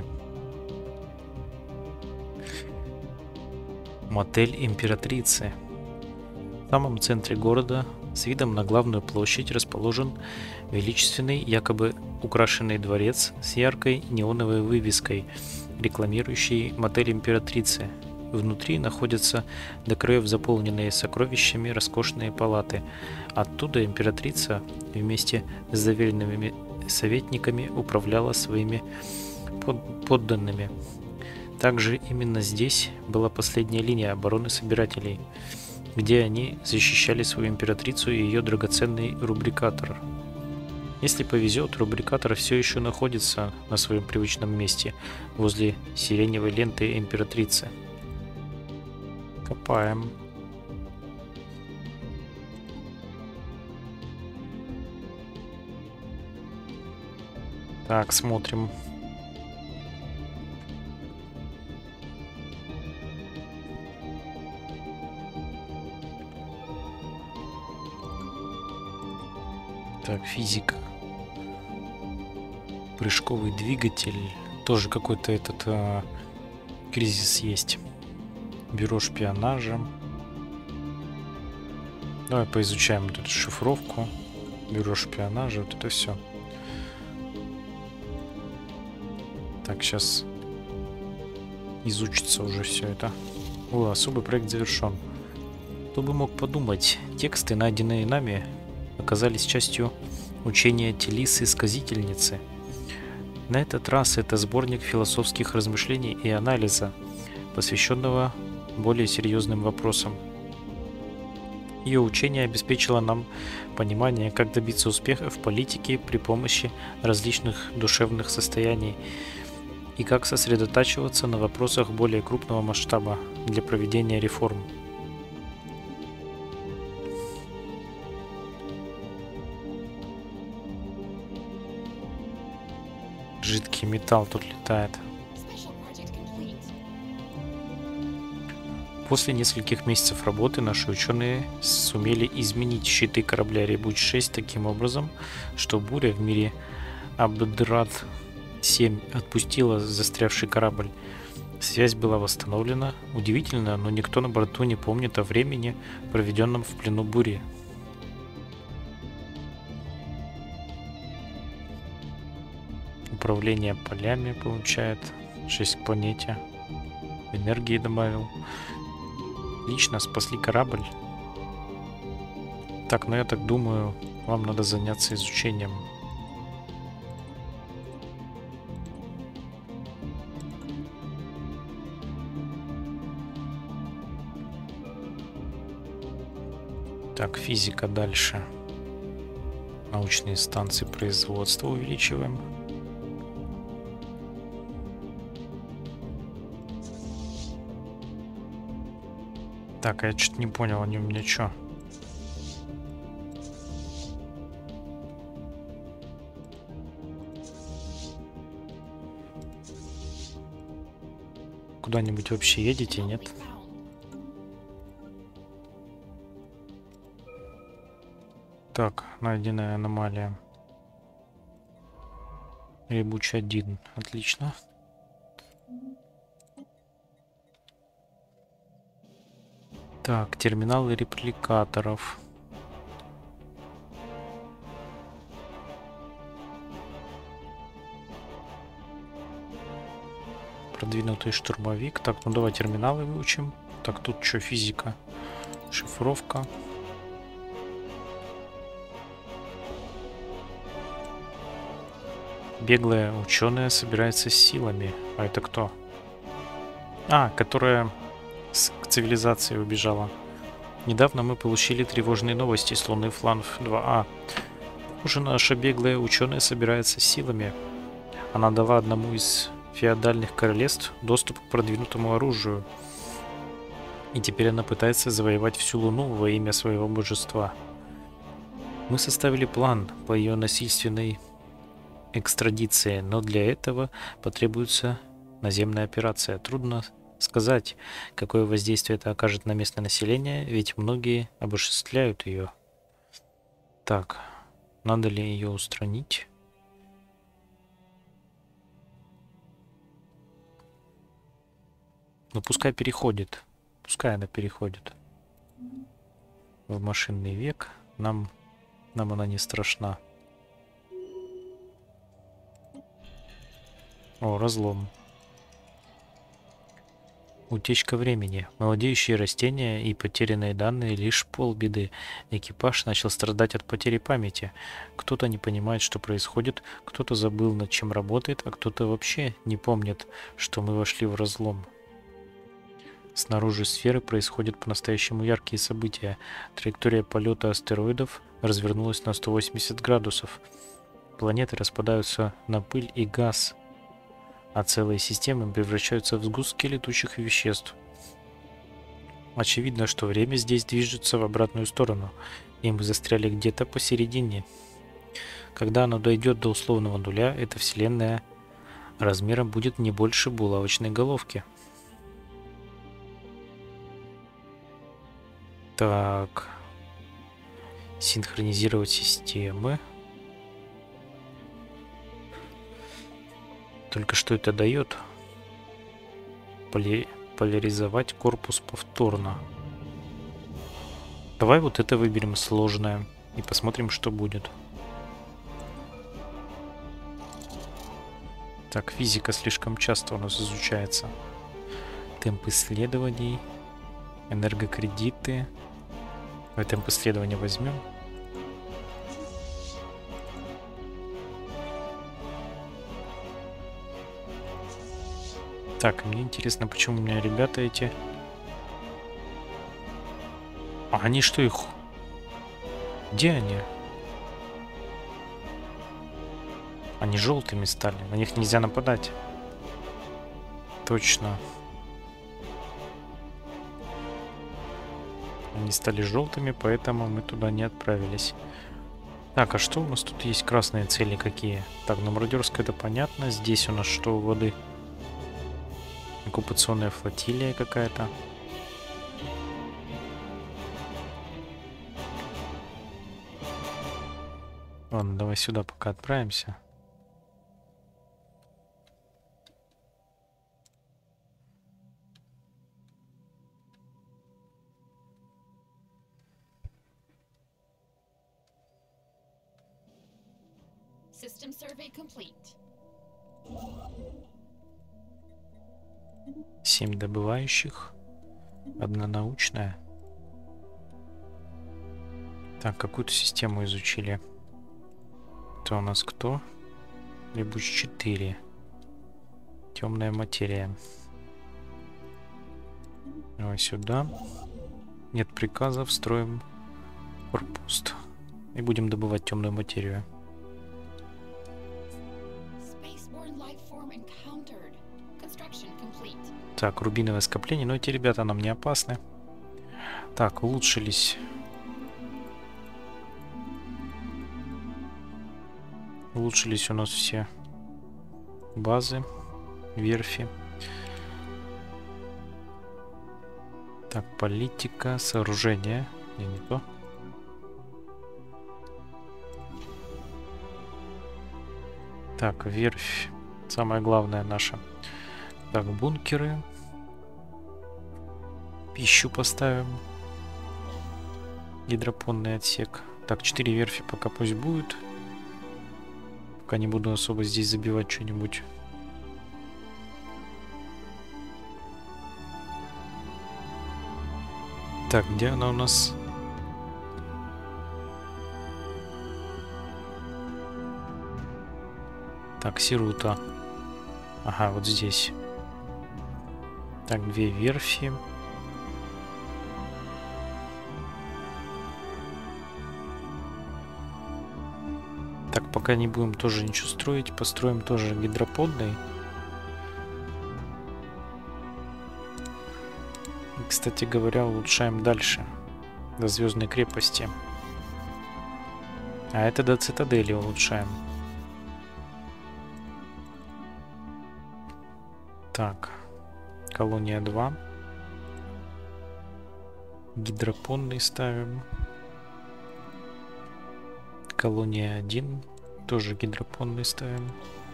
Мотель императрицы. В самом центре города, с видом на главную площадь, расположен величественный, якобы украшенный дворец с яркой неоновой вывеской, рекламирующей мотель императрицы. Внутри находятся до краев заполненные сокровищами роскошные палаты. Оттуда императрица вместе с доверенными советниками управляла своими подданными. Также именно здесь была последняя линия обороны собирателей. где они защищали свою императрицу и ее драгоценный рубрикатор. Если повезет, рубрикатор все еще находится на своем привычном месте, возле сиреневой ленты императрицы. Копаем. Так, смотрим. Так, физика. Прыжковый двигатель. Тоже какой-то этот кризис есть. Бюро шпионажа. Давай поизучаем вот эту шифровку. Бюро шпионажа, вот это все. Так, сейчас изучится уже все это. О, особый проект завершен. Кто бы мог подумать, тексты, найденные нами, оказались частью учения Телисы-сказительницы. На этот раз это сборник философских размышлений и анализа, посвященного более серьезным вопросам. Ее учение обеспечило нам понимание, как добиться успеха в политике при помощи различных душевных состояний и как сосредотачиваться на вопросах более крупного масштаба для проведения реформ. Жидкий металл тут летает. Special project complete. После нескольких месяцев работы наши ученые сумели изменить щиты корабля Ребуч-6 таким образом, что буря в мире Абдрат-7 отпустила застрявший корабль. Связь была восстановлена. Удивительно, но никто на борту не помнит о времени, проведенном в плену бури. Управление полями получает 6 к планете. Энергии добавил. Лично спасли корабль. Так, ну я так думаю, вам надо заняться изучением. Так, физика дальше. Научные станции производства увеличиваем. Так, а я что-то не понял, они у меня что? Куда-нибудь вообще едете, нет? We found. Так, найденная аномалия. Ребуч 1. Отлично. Так, терминалы репликаторов. Продвинутый штурмовик. Так, ну давай терминалы выучим. Так, тут что, физика? Шифровка. Беглая ученая собирается с силами. А это кто? А, которая к цивилизации убежала. Недавно мы получили тревожные новости с Луны Фланф 2А. Уже наша беглая ученая собирается с силами. Она дала одному из феодальных королевств доступ к продвинутому оружию. И теперь она пытается завоевать всю Луну во имя своего божества. Мы составили план по ее насильственной экстрадиции, но для этого потребуется наземная операция. Трудно сказать, какое воздействие это окажет на местное население, ведь многие обожествляют ее. Так, надо ли ее устранить? Ну, пускай переходит. Пускай она переходит в машинный век. Нам она не страшна. О, разлом. Утечка времени. Молодеющие растения и потерянные данные лишь полбеды. Экипаж начал страдать от потери памяти. Кто-то не понимает, что происходит, кто-то забыл, над чем работает, а кто-то вообще не помнит, что мы вошли в разлом. Снаружи сферы происходят по-настоящему яркие события. Траектория полета астероидов развернулась на 180 градусов. Планеты распадаются на пыль и газ, а целые системы превращаются в сгустки летучих веществ. Очевидно, что время здесь движется в обратную сторону, и мы застряли где-то посередине. Когда оно дойдет до условного нуля, эта вселенная размером будет не больше булавочной головки. Так. Синхронизировать системы. Только что это дает? Поляризовать корпус повторно. Давай вот это выберем сложное и посмотрим, что будет. Так, физика слишком часто у нас изучается. Темп исследований, энергокредиты. Темп исследования возьмем. Так, мне интересно, почему у меня ребята эти... А они что их... Где они? Они желтыми стали, на них нельзя нападать. Точно. Они стали желтыми, поэтому мы туда не отправились. Так, а что у нас тут есть красные цели какие? Так, ну мародерская это понятно. Здесь у нас что у воды? Оккупационная флотилия какая-то. Ладно, давай сюда пока отправимся. System survey complete. 7 добывающих. 1 научная. Так, какую-то систему изучили. Это у нас кто? Ребус 4. Темная материя. Давай сюда. Нет приказов, строим корпуст. И будем добывать темную материю. Spaceborne life form encountered. Construction complete. Так, рубиновое скопление. Но эти ребята нам не опасны. Так, улучшились. Улучшились у нас все базы, верфи. Так, политика, сооружение. Не то. Так, верфь. Самое главное наша. Так, бункеры. Пищу поставим. Гидропонный отсек. Так, 4 верфи пока пусть будет. Пока не буду особо здесь забивать что-нибудь. Так, где она у нас? Так, Сирута. Ага, вот здесь. Так, 2 верфи. Так, пока не будем тоже ничего строить. Построим тоже гидроподный. И, кстати говоря, улучшаем дальше. До Звездной крепости. А это до цитадели улучшаем. Так. Колония 2. Гидропонный ставим. Колония 1. Тоже гидропонный ставим.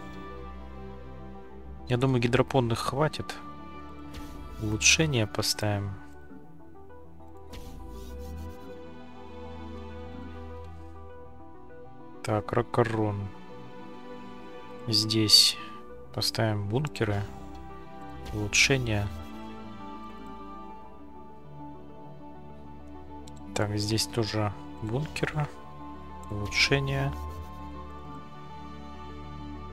Я думаю, гидропонных хватит. Улучшение поставим. Так, Ракарон. Здесь поставим бункеры. Улучшение. Так, здесь тоже бункеры. Улучшение.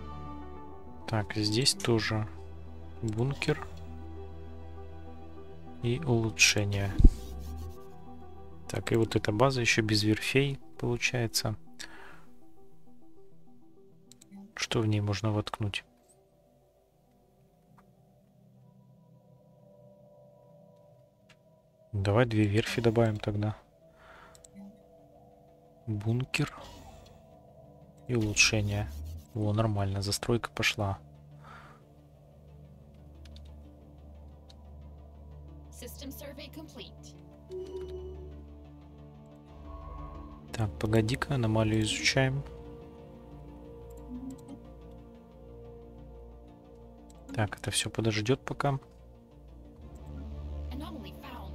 Так, здесь тоже бункер. и улучшения. Так, и вот эта база еще без верфей получается. Что в ней можно воткнуть? Давай 2 верфи добавим тогда. Бункер и улучшение. О, нормально, застройка пошла. System survey complete. Так, погоди-ка, аномалию изучаем. Так, это все подождет пока. Anomaly found.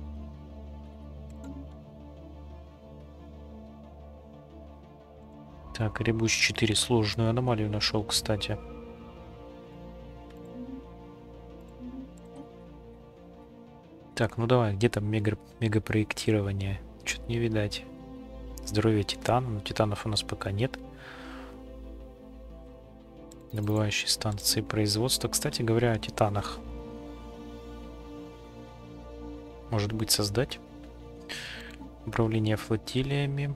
Так, Ребус 4 сложную аномалию нашел, кстати. Так, ну давай, где там мегапроектирование? Что-то не видать. Здоровье Титана, но Титанов у нас пока нет. Добывающие станции производства. Кстати говоря, о Титанах. Может быть, создать управление флотилиями.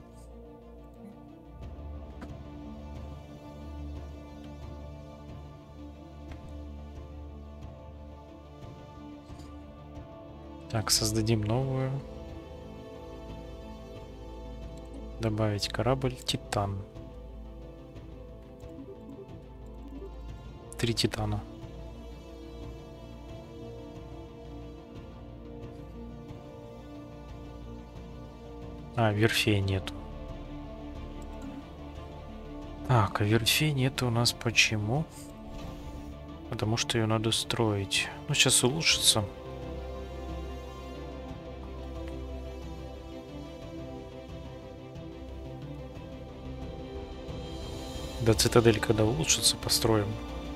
Так, создадим новую. Добавить корабль Титан. 3 Титана. А, верфей нету. Так, а верфей нету у нас почему? Потому что ее надо строить. Ну, сейчас улучшится. Да, цитадель когда улучшится, построим.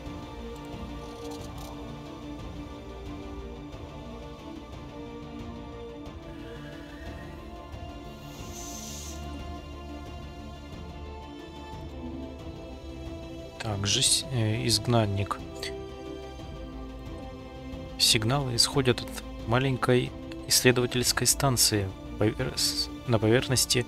Также изгнанник. Сигналы исходят от маленькой исследовательской станции на поверхности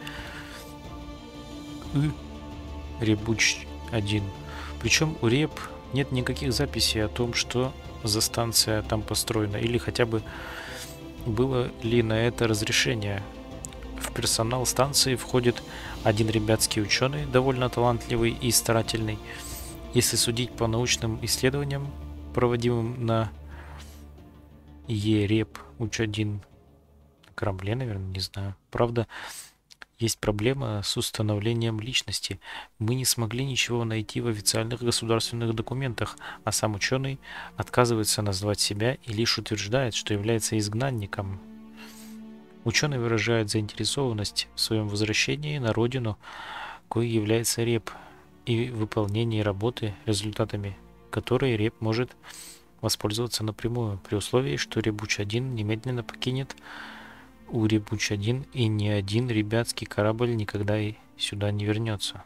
Ребуч-1. Причем у Реб нет никаких записей о том, что за станция там построена, или хотя бы было ли на это разрешение. В персонал станции входит один ребятский ученый, довольно талантливый и старательный. Если судить по научным исследованиям, проводимым на Ребуч-1 корабле, наверное, не знаю. Правда, есть проблема с установлением личности. Мы не смогли ничего найти в официальных государственных документах, а сам ученый отказывается назвать себя и лишь утверждает, что является изгнанником. Ученый выражает заинтересованность в своем возвращении на родину, коей является Реб, и выполнении работы, результатами которой Реб может воспользоваться напрямую, при условии, что Ребуч-1 немедленно покинет у Ребуч-1 и ни один ребятский корабль никогда и сюда не вернется.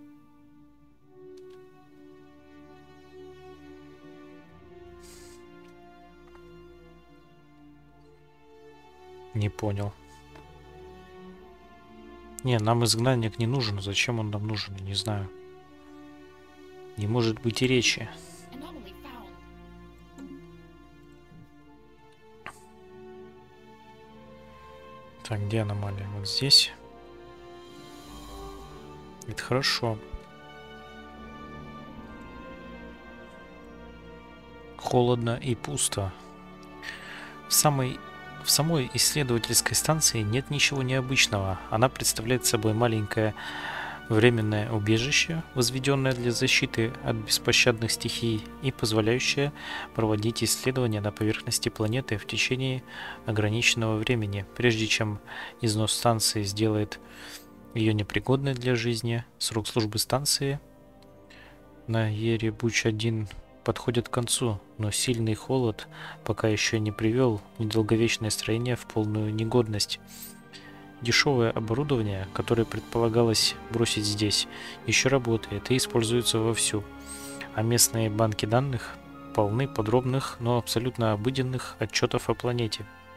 Не понял. Не, нам изгнанник не нужен. Зачем он нам нужен? Не знаю. Не может быть и речи. Anomaly found. Так, где аномалия? Вот здесь. Это хорошо. Холодно и пусто. В самой исследовательской станции нет ничего необычного. Она представляет собой маленькое временное убежище, возведенное для защиты от беспощадных стихий и позволяющее проводить исследования на поверхности планеты в течение ограниченного времени, прежде чем износ станции сделает ее непригодной для жизни. Срок службы станции на Ребуч-1 подходит к концу, но сильный холод пока еще не привел недолговечное строение в полную негодность. Дешевое оборудование, которое предполагалось бросить здесь, еще работает и используется вовсю, а местные банки данных полны подробных, но абсолютно обыденных отчетов о планете.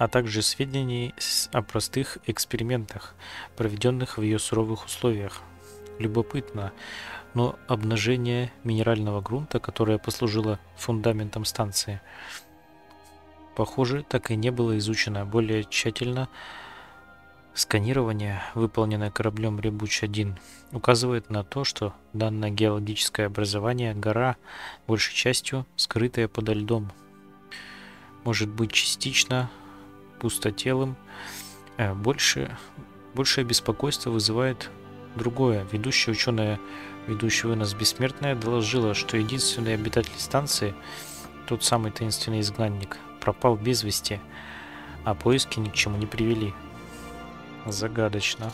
а также сведений о простых экспериментах, проведенных в ее суровых условиях. Любопытно, но обнажение минерального грунта, которое послужило фундаментом станции, похоже, так и не было изучено более тщательно. Сканирование, выполненное кораблем Ребуч-1, указывает на то, что данное геологическое образование – гора, большей частью скрытая подо льдом, может быть частично пустотелым. Большее беспокойство вызывает другое. Ведущая ученая, ведущая нас бессмертная, доложила, что единственный обитатель станции, тот самый таинственный изгнанник, пропал без вести, а поиски ни к чему не привели. Загадочно.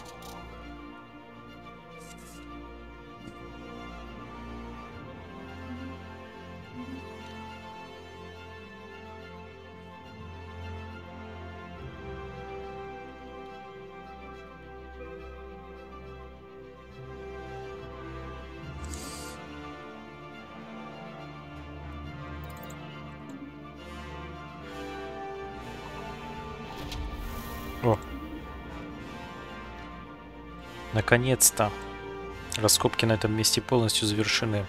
О! Наконец-то! Раскопки на этом месте полностью завершены.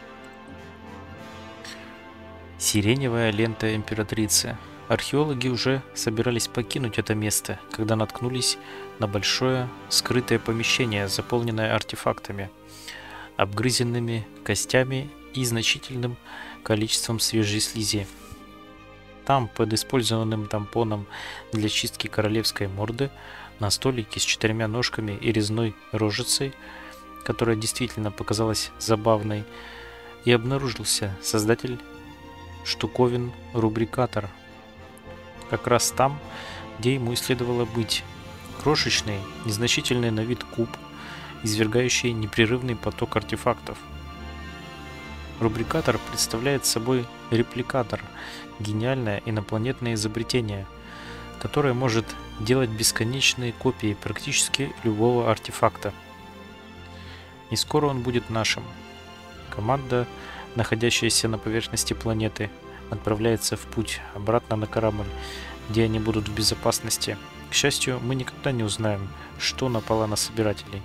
Сиреневая лента императрицы. Археологи уже собирались покинуть это место, когда наткнулись на большое скрытое помещение, заполненное артефактами, обгрызенными костями и значительным количеством свежей слизи. Там, под использованным тампоном для чистки королевской морды, на столике с 4 ножками и резной рожицей, которая действительно показалась забавной, и обнаружился создатель штуковин рубрикатор. Как раз там, где ему и следовало быть. Крошечный, незначительный на вид куб, извергающий непрерывный поток артефактов. Рубрикатор представляет собой репликатор, гениальное инопланетное изобретение, которое может делать бесконечные копии практически любого артефакта. И скоро он будет нашим. Команда, находящаяся на поверхности планеты, отправляется в путь обратно на корабль, где они будут в безопасности. К счастью, мы никогда не узнаем, что напало на собирателей.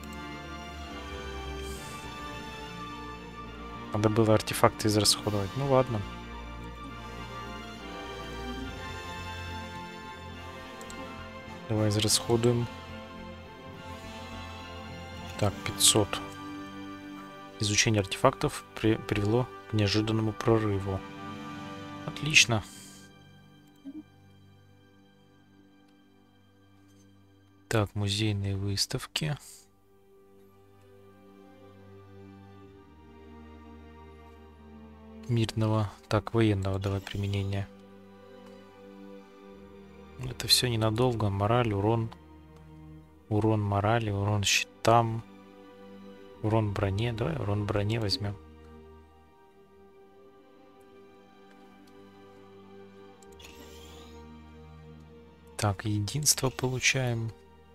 Надо было артефакты израсходовать. Ну ладно. Давай израсходуем. Так, 500. Изучение артефактов привело к неожиданному прорыву. Отлично. Так, музейные выставки. Мирного. Так, военного давай применения. Это все ненадолго. Мораль, урон. Урон морали, урон щитам. Урон броне. Давай урон броне возьмем. Так, единство получаем.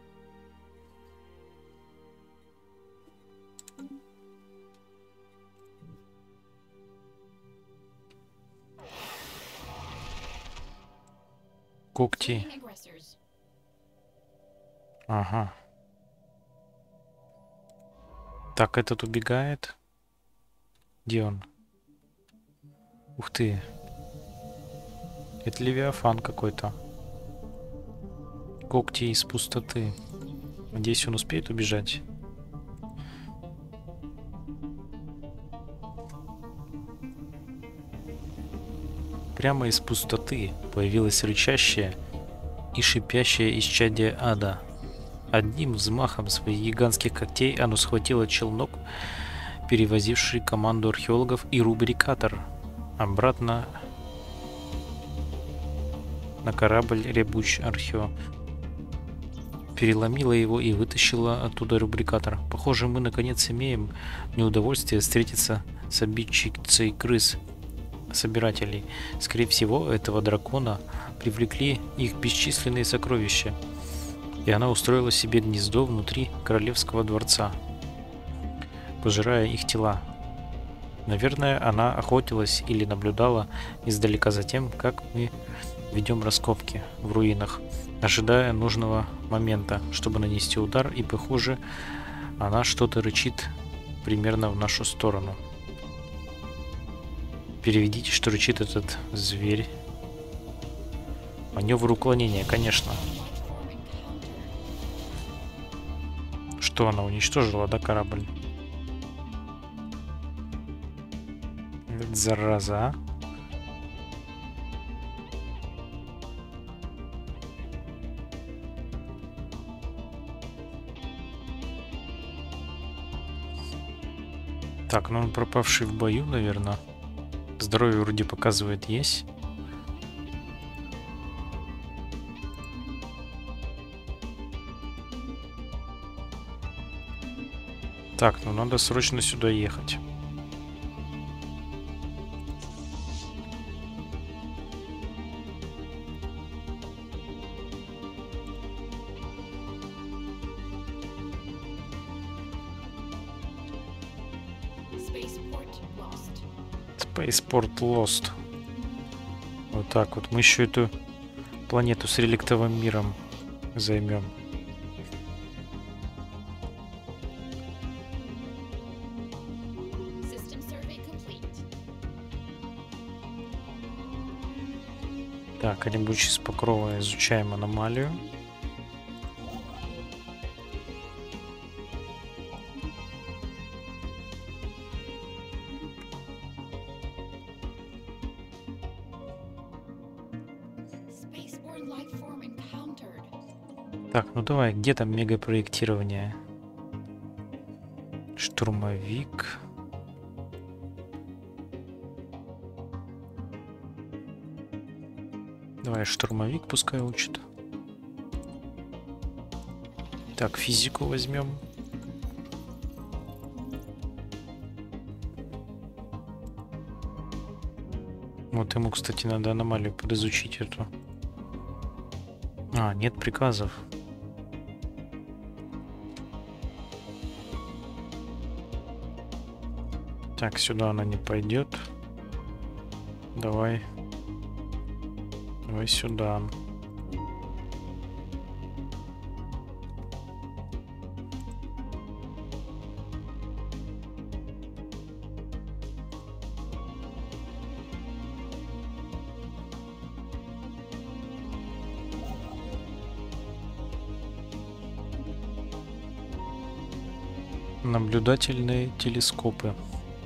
Когти. Ага. Так, этот убегает. Где он? Ух ты. Это Левиафан какой-то. Когти из пустоты. Надеюсь, он успеет убежать. Прямо из пустоты появилось рычащее и шипящее исчадие ада. Одним взмахом своих гигантских когтей оно схватило челнок, перевозивший команду археологов и рубрикатор, обратно на корабль Ребуч Архео. Переломила его и вытащила оттуда рубрикатор. Похоже, мы наконец имеем неудовольствие встретиться с обидчицей крыс собирателей. Скорее всего, этого дракона привлекли их бесчисленные сокровища, и она устроила себе гнездо внутри королевского дворца, пожирая их тела. Наверное, она охотилась или наблюдала издалека за тем, как мы Ведем раскопки в руинах, ожидая нужного момента, чтобы нанести удар, и похоже, она что-то рычит примерно в нашу сторону. Переведите, что рычит этот зверь. Маневр уклонения, конечно. Что она уничтожила, да, корабль? Зараза, а? Так, ну он пропавший в бою, наверное. Здоровье вроде показывает есть. Так, ну надо срочно сюда ехать. Spaceport lost. Spaceport Lost. Вот так вот. Мы еще эту планету с реликтовым миром займем. System survey complete. Так, оребучий с покрова, изучаем аномалию. Spaceborne life form encountered. Так, ну давай, где там мегапроектирование? Штурмовик. Давай, штурмовик пускай учит. Так, физику возьмем. Вот ему, кстати, надо аномалию подизучить эту. А, нет приказов. Так, сюда она не пойдет. Давай. Давай сюда. Наблюдательные телескопы.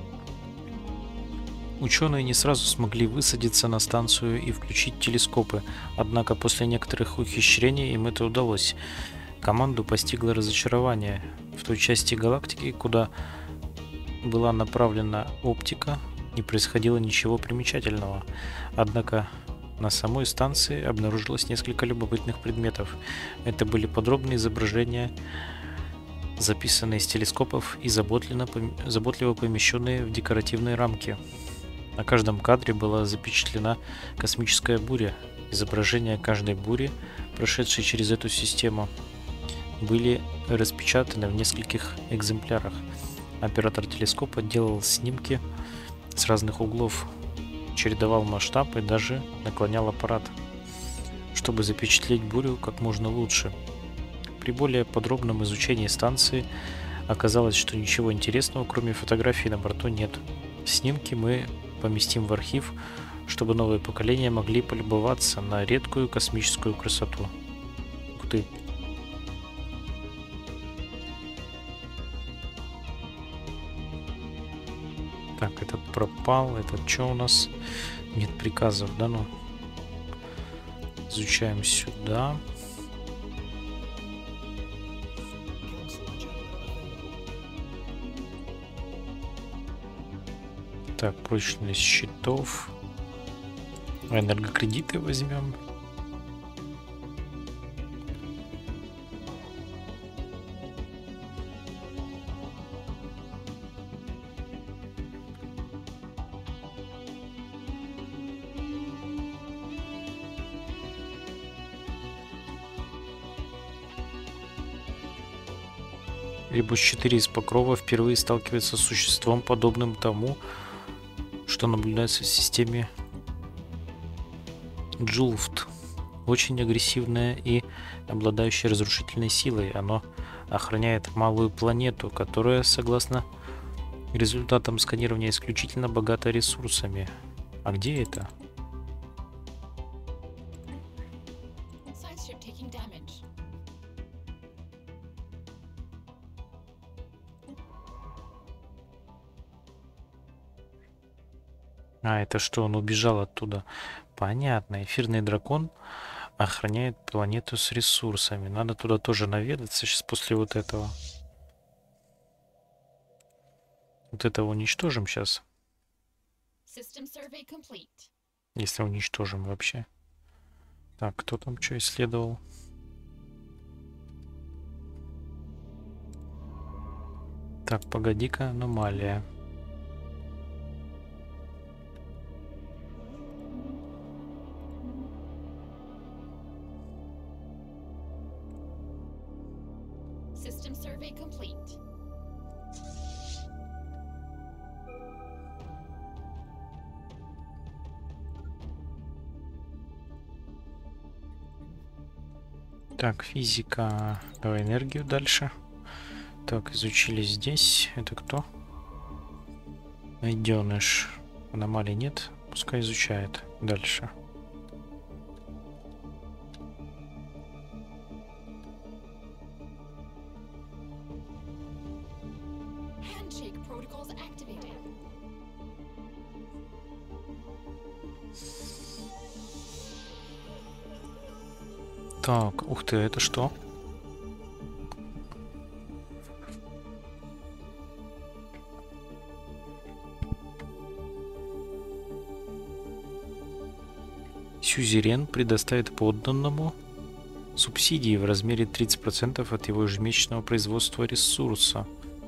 Ученые не сразу смогли высадиться на станцию и включить телескопы, однако после некоторых ухищрений им это удалось. Команду постигло разочарование. В той части галактики, куда была направлена оптика, не происходило ничего примечательного. Однако на самой станции обнаружилось несколько любопытных предметов. Это были подробные изображения, записанные с телескопов и заботливо помещенные в декоративные рамки. На каждом кадре была запечатлена космическая буря. Изображения каждой бури, прошедшей через эту систему, были распечатаны в нескольких экземплярах. Оператор телескопа делал снимки с разных углов, чередовал масштаб и даже наклонял аппарат, чтобы запечатлеть бурю как можно лучше. При более подробном изучении станции оказалось, что ничего интересного, кроме фотографий, на борту нет. Снимки мы поместим в архив, чтобы новые поколения могли полюбоваться на редкую космическую красоту. Ух ты! Так, этот пропал, этот что у нас? Нет приказов, да, ну? Изучаем сюда. Так, прочность счетов. Энергокредиты возьмем. Ребус 4 из Покрова впервые сталкивается с существом, подобным тому, что наблюдается в системе Джулфт. Очень агрессивное и обладающее разрушительной силой. Оно охраняет малую планету, которая, согласно результатам сканирования, исключительно богата ресурсами. А где это? Science ship taking damage. А, это что, он убежал оттуда? Понятно. Эфирный дракон охраняет планету с ресурсами. Надо туда тоже наведаться сейчас после вот этого. Вот этого уничтожим сейчас. System survey complete. Если уничтожим вообще. Так, кто там что исследовал? Так, погоди-ка, аномалия. System survey complete. Так, физика. Давай энергию дальше. Так, изучили здесь. Это кто? Найденыш. Аномалий нет. Пускай изучает. Дальше. Handshake protocols activated. Так, ух ты, это что? Сюзерен предоставит подданному субсидии в размере 30% от его ежемесячного производства ресурса.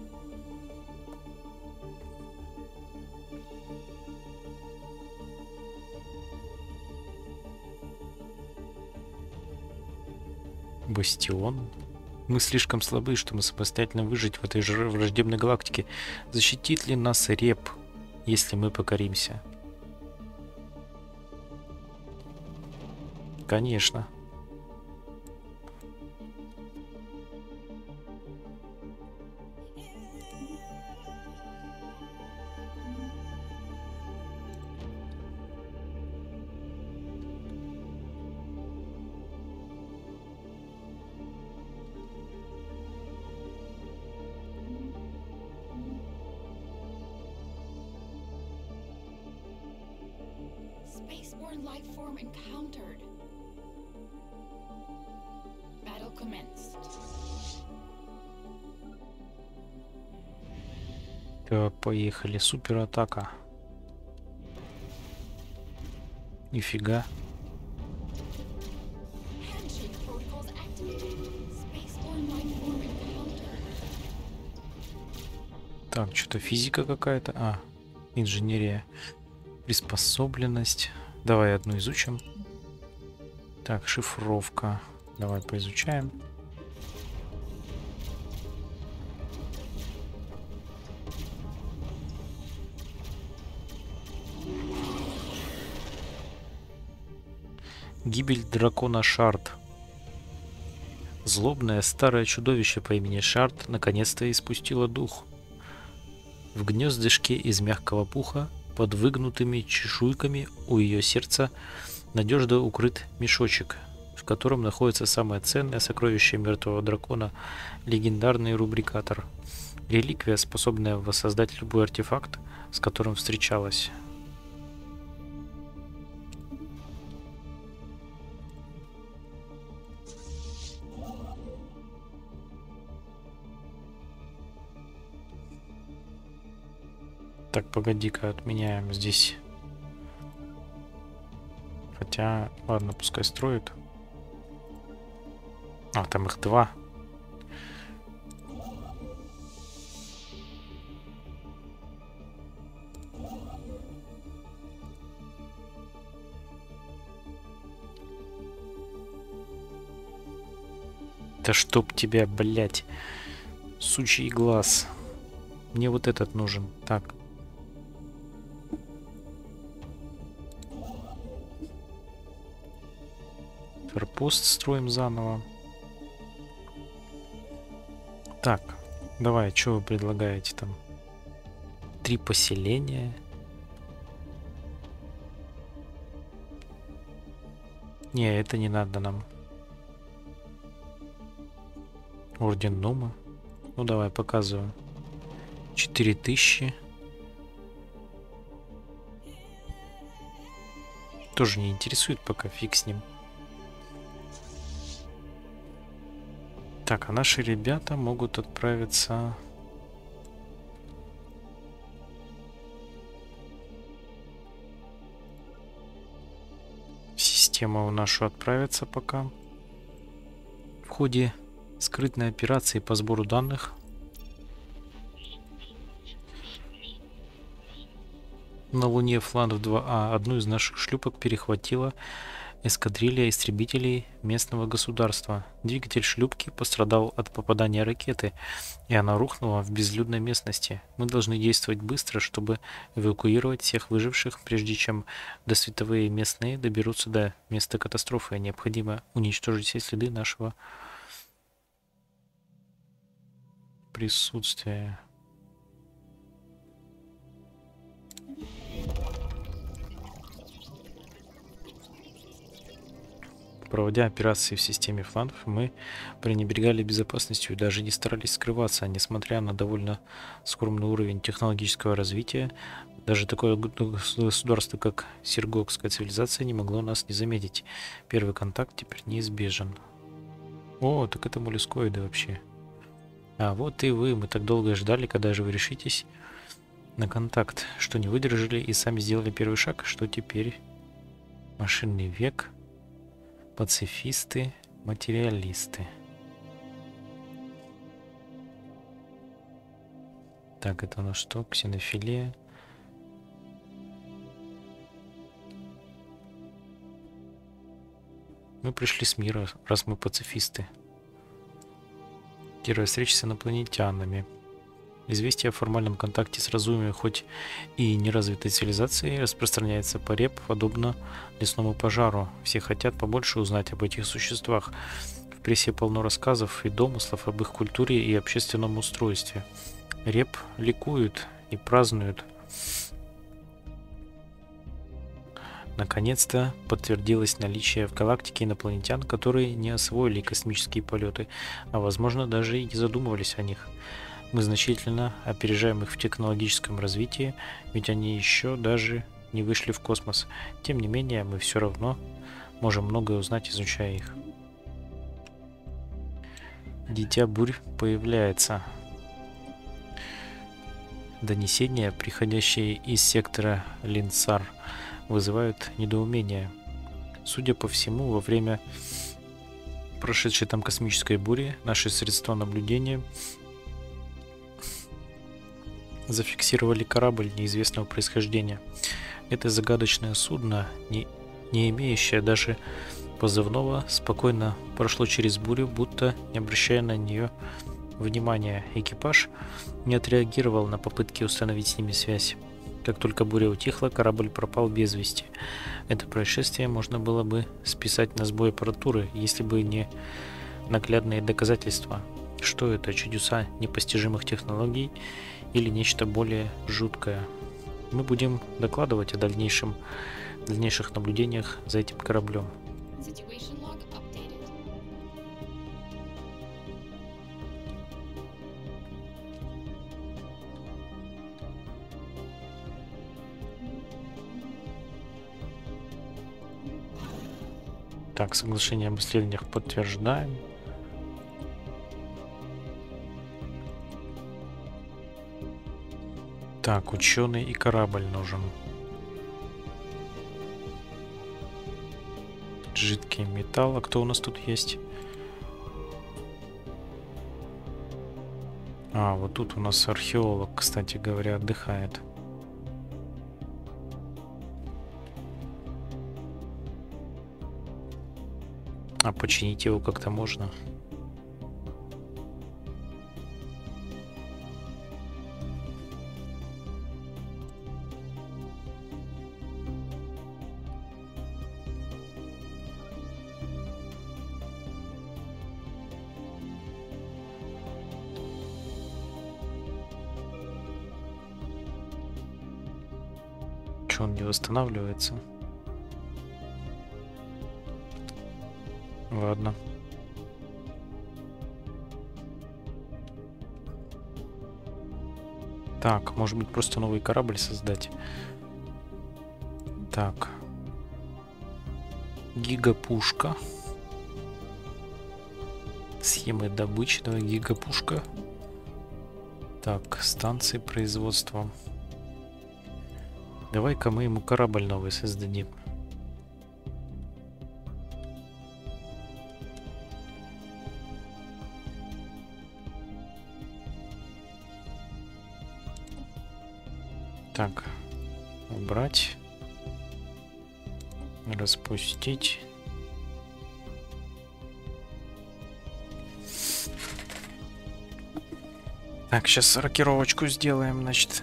Бастион. Мы слишком слабы, чтобы самостоятельно выжить в этой же враждебной галактике. Защитит ли нас реп, если мы покоримся? Конечно. Spaceborne life form encountered. Battle commenced. Так, поехали. Суператака. Нифига. Handshake protocols activated. Spaceborne life form encountered. Так, что-то физика какая-то. А, инженерия. Приспособленность. Давай одну изучим. Так, шифровка. Давай поизучаем. Гибель дракона Шард. Злобное старое чудовище по имени Шард наконец-то испустило дух. В гнездышке из мягкого пуха под выгнутыми чешуйками у ее сердца надежно укрыт мешочек, в котором находится самое ценное сокровище мертвого дракона — легендарный рубрикатор. Реликвия, способная воссоздать любой артефакт, с которым встречалась. Так, погоди-ка, отменяем здесь. Хотя, ладно, пускай строят. А, там их два. Да чтоб тебя, блять, сучий глаз. Мне вот этот нужен. Так. Форпост строим заново. Так, давай, что вы предлагаете там? 3 поселения. Не, это не надо нам. Орден Нума. Ну давай, показываю. 4000. Тоже не интересует пока, фиг с ним. Так, а наши ребята могут отправиться... в систему нашу отправиться пока. В ходе скрытной операции по сбору данных на Луне Фланов 2А одну из наших шлюпок перехватила эскадрилья истребителей местного государства. Двигатель шлюпки пострадал от попадания ракеты, и она рухнула в безлюдной местности. Мы должны действовать быстро, чтобы эвакуировать всех выживших, прежде чем досветовые местные доберутся до места катастрофы. Необходимо уничтожить все следы нашего присутствия. Проводя операции в системе Фланов, мы пренебрегали безопасностью и даже не старались скрываться, несмотря на довольно скромный уровень технологического развития. Даже такое государство, как Сергокская цивилизация, не могло нас не заметить. Первый контакт теперь неизбежен. О, так это моллюскоиды вообще. А вот и вы. Мы так долго ждали, когда же вы решитесь на контакт. Что не выдержали и сами сделали первый шаг. Что теперь? Машинный век. Пацифисты, материалисты. Так, это у нас что? Ксенофилия. Мы пришли с мира, раз мы пацифисты. Первая встреча с инопланетянами. Известие о формальном контакте с разумными, хоть и неразвитой цивилизацией, распространяется по реп, подобно лесному пожару. Все хотят побольше узнать об этих существах. В прессе полно рассказов и домыслов об их культуре и общественном устройстве. Реп ликуют и празднуют. Наконец-то подтвердилось наличие в галактике инопланетян, которые не освоили космические полеты, а возможно даже и не задумывались о них. Мы значительно опережаем их в технологическом развитии, ведь они еще даже не вышли в космос. Тем не менее, мы все равно можем многое узнать, изучая их. Дитя бурь появляется. Донесения, приходящие из сектора Линсар, вызывают недоумение. Судя по всему, во время прошедшей там космической бури наши средства наблюдения зафиксировали корабль неизвестного происхождения. Это загадочное судно, не имеющее даже позывного, спокойно прошло через бурю, будто не обращая на нее внимания. Экипаж не отреагировал на попытки установить с ними связь. Как только буря утихла, корабль пропал без вести. Это происшествие можно было бы списать на сбой аппаратуры, если бы не наглядные доказательства. Что это? Чудеса непостижимых технологий или нечто более жуткое? Мы будем докладывать о дальнейших наблюдениях за этим кораблем. Situation log updated. Так, соглашение об исследованиях подтверждаем. Так, ученый и корабль нужен. Жидкий металл. А кто у нас тут есть? А, вот тут у нас археолог, кстати говоря, отдыхает. А починить его как-то можно? Че он не восстанавливается? Ладно. Так, может быть, просто новый корабль создать. Так. Гигапушка. Схемы добычи. Давай гигапушка. Так, станции производства. Давай-ка мы ему корабль новый создадим. Так, убрать, распустить. Так, сейчас рокировочку сделаем, значит.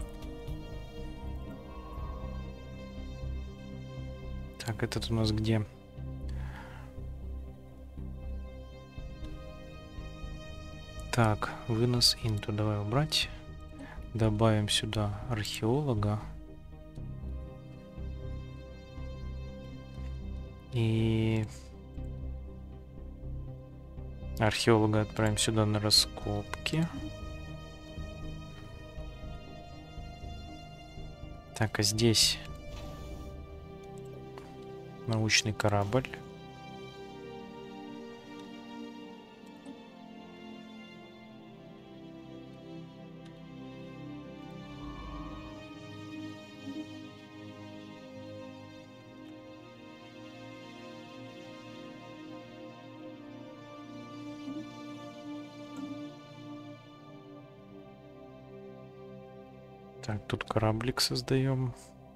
Так, этот у нас где? Так, вынос инту давай убрать. Добавим сюда археолога. И археолога отправим сюда на раскопки. Так, а здесь научный корабль. Так, тут кораблик создаем.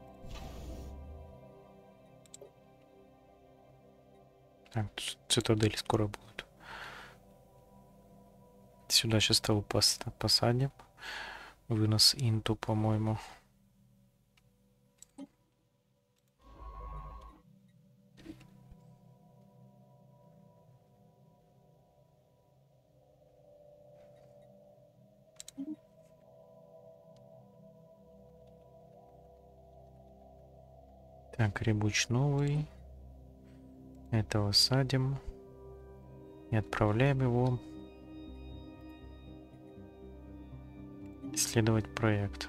Так, цитадель скоро будет. Сюда сейчас того посадим. Вынос инту, по-моему. Так, ребуч новый. Этого садим. И отправляем его исследовать проект.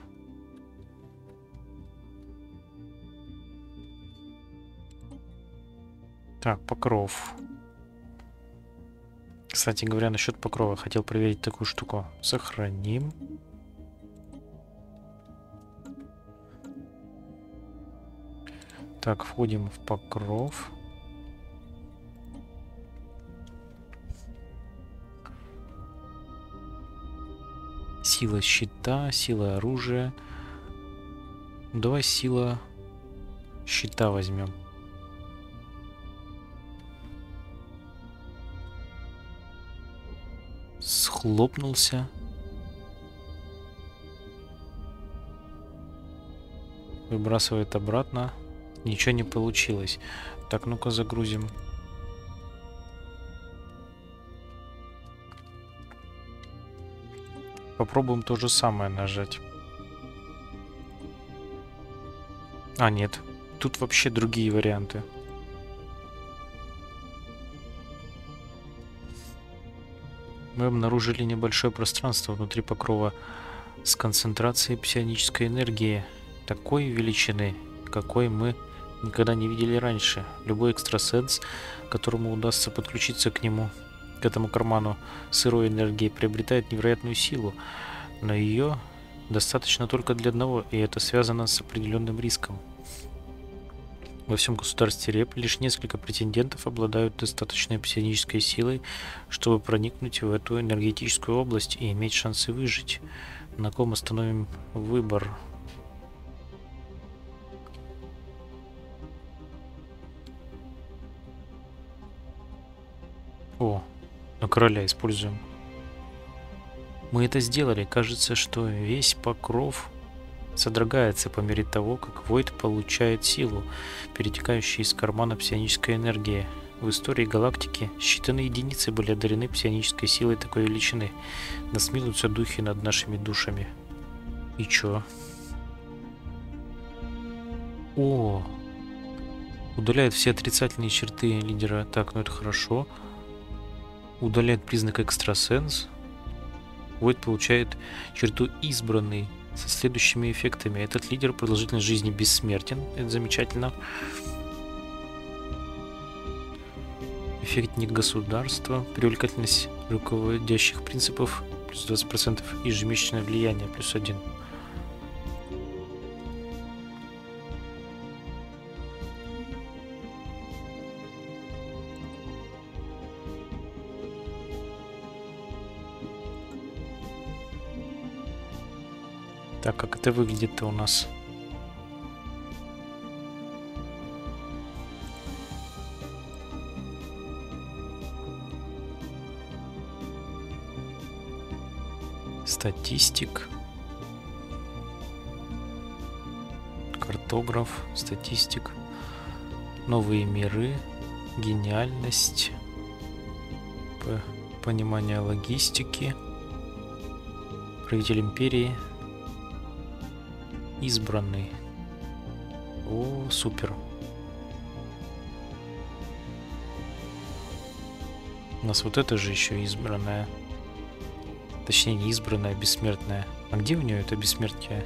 Так, покров. Кстати говоря, насчет покрова хотел проверить такую штуку. Сохраним. Так, входим в покров. Сила щита, сила оружия. Давай сила щита возьмем. Схлопнулся. Выбрасывает обратно. Ничего не получилось. Так, ну-ка загрузим. Попробуем то же самое нажать. А, нет. Тут вообще другие варианты. Мы обнаружили небольшое пространство внутри покрова с концентрацией псионической энергии такой величины, какой мы никогда не видели раньше. Любой экстрасенс, которому удастся подключиться к нему, к этому карману сырой энергии, приобретает невероятную силу, но ее достаточно только для одного, и это связано с определенным риском. Во всем государстве Реп лишь несколько претендентов обладают достаточной псионической силой, чтобы проникнуть в эту энергетическую область и иметь шансы выжить. На ком остановим выбор? О, на короля используем. Мы это сделали. Кажется, что весь покров содрогается по мере того, как Войд получает силу, перетекающую из кармана псионической энергии. В истории галактики считанные единицы были одарены псионической силой такой величины. Насмилуются духи над нашими душами. И чё? О! Удаляет все отрицательные черты лидера. Так, ну это хорошо. Удаляет признак экстрасенс. Войд получает черту избранный со следующими эффектами. Этот лидер продолжительность жизни бессмертен. Это замечательно. Эффект нет государства. Привлекательность руководящих принципов плюс 20%. Ежемесячное влияние плюс 1. Так, как это выглядит-то у нас? Статистик. Картограф. Статистик. Новые миры. Гениальность. Понимание логистики. Правитель империи. Избранный. О, супер. У нас вот это же еще избранная. Точнее, не избранная, а бессмертная. А где у нее это бессмертие?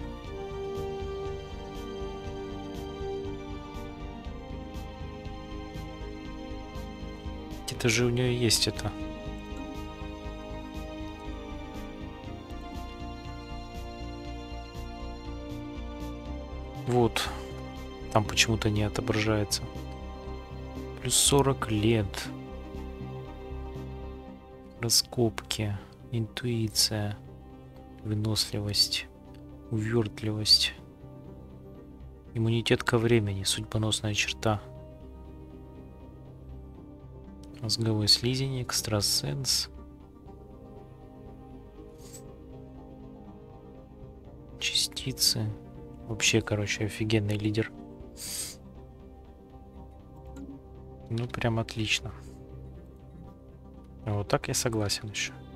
Где-то же у нее есть это. Вот. Там почему-то не отображается. Плюс 40 лет. Раскопки. Интуиция. Выносливость. Увертливость. Иммунитет ко времени. Судьбоносная черта. Мозговой слизень. Экстрасенс. Частицы. Вообще, короче, офигенный лидер. Ну, прям отлично. Вот так я согласен еще.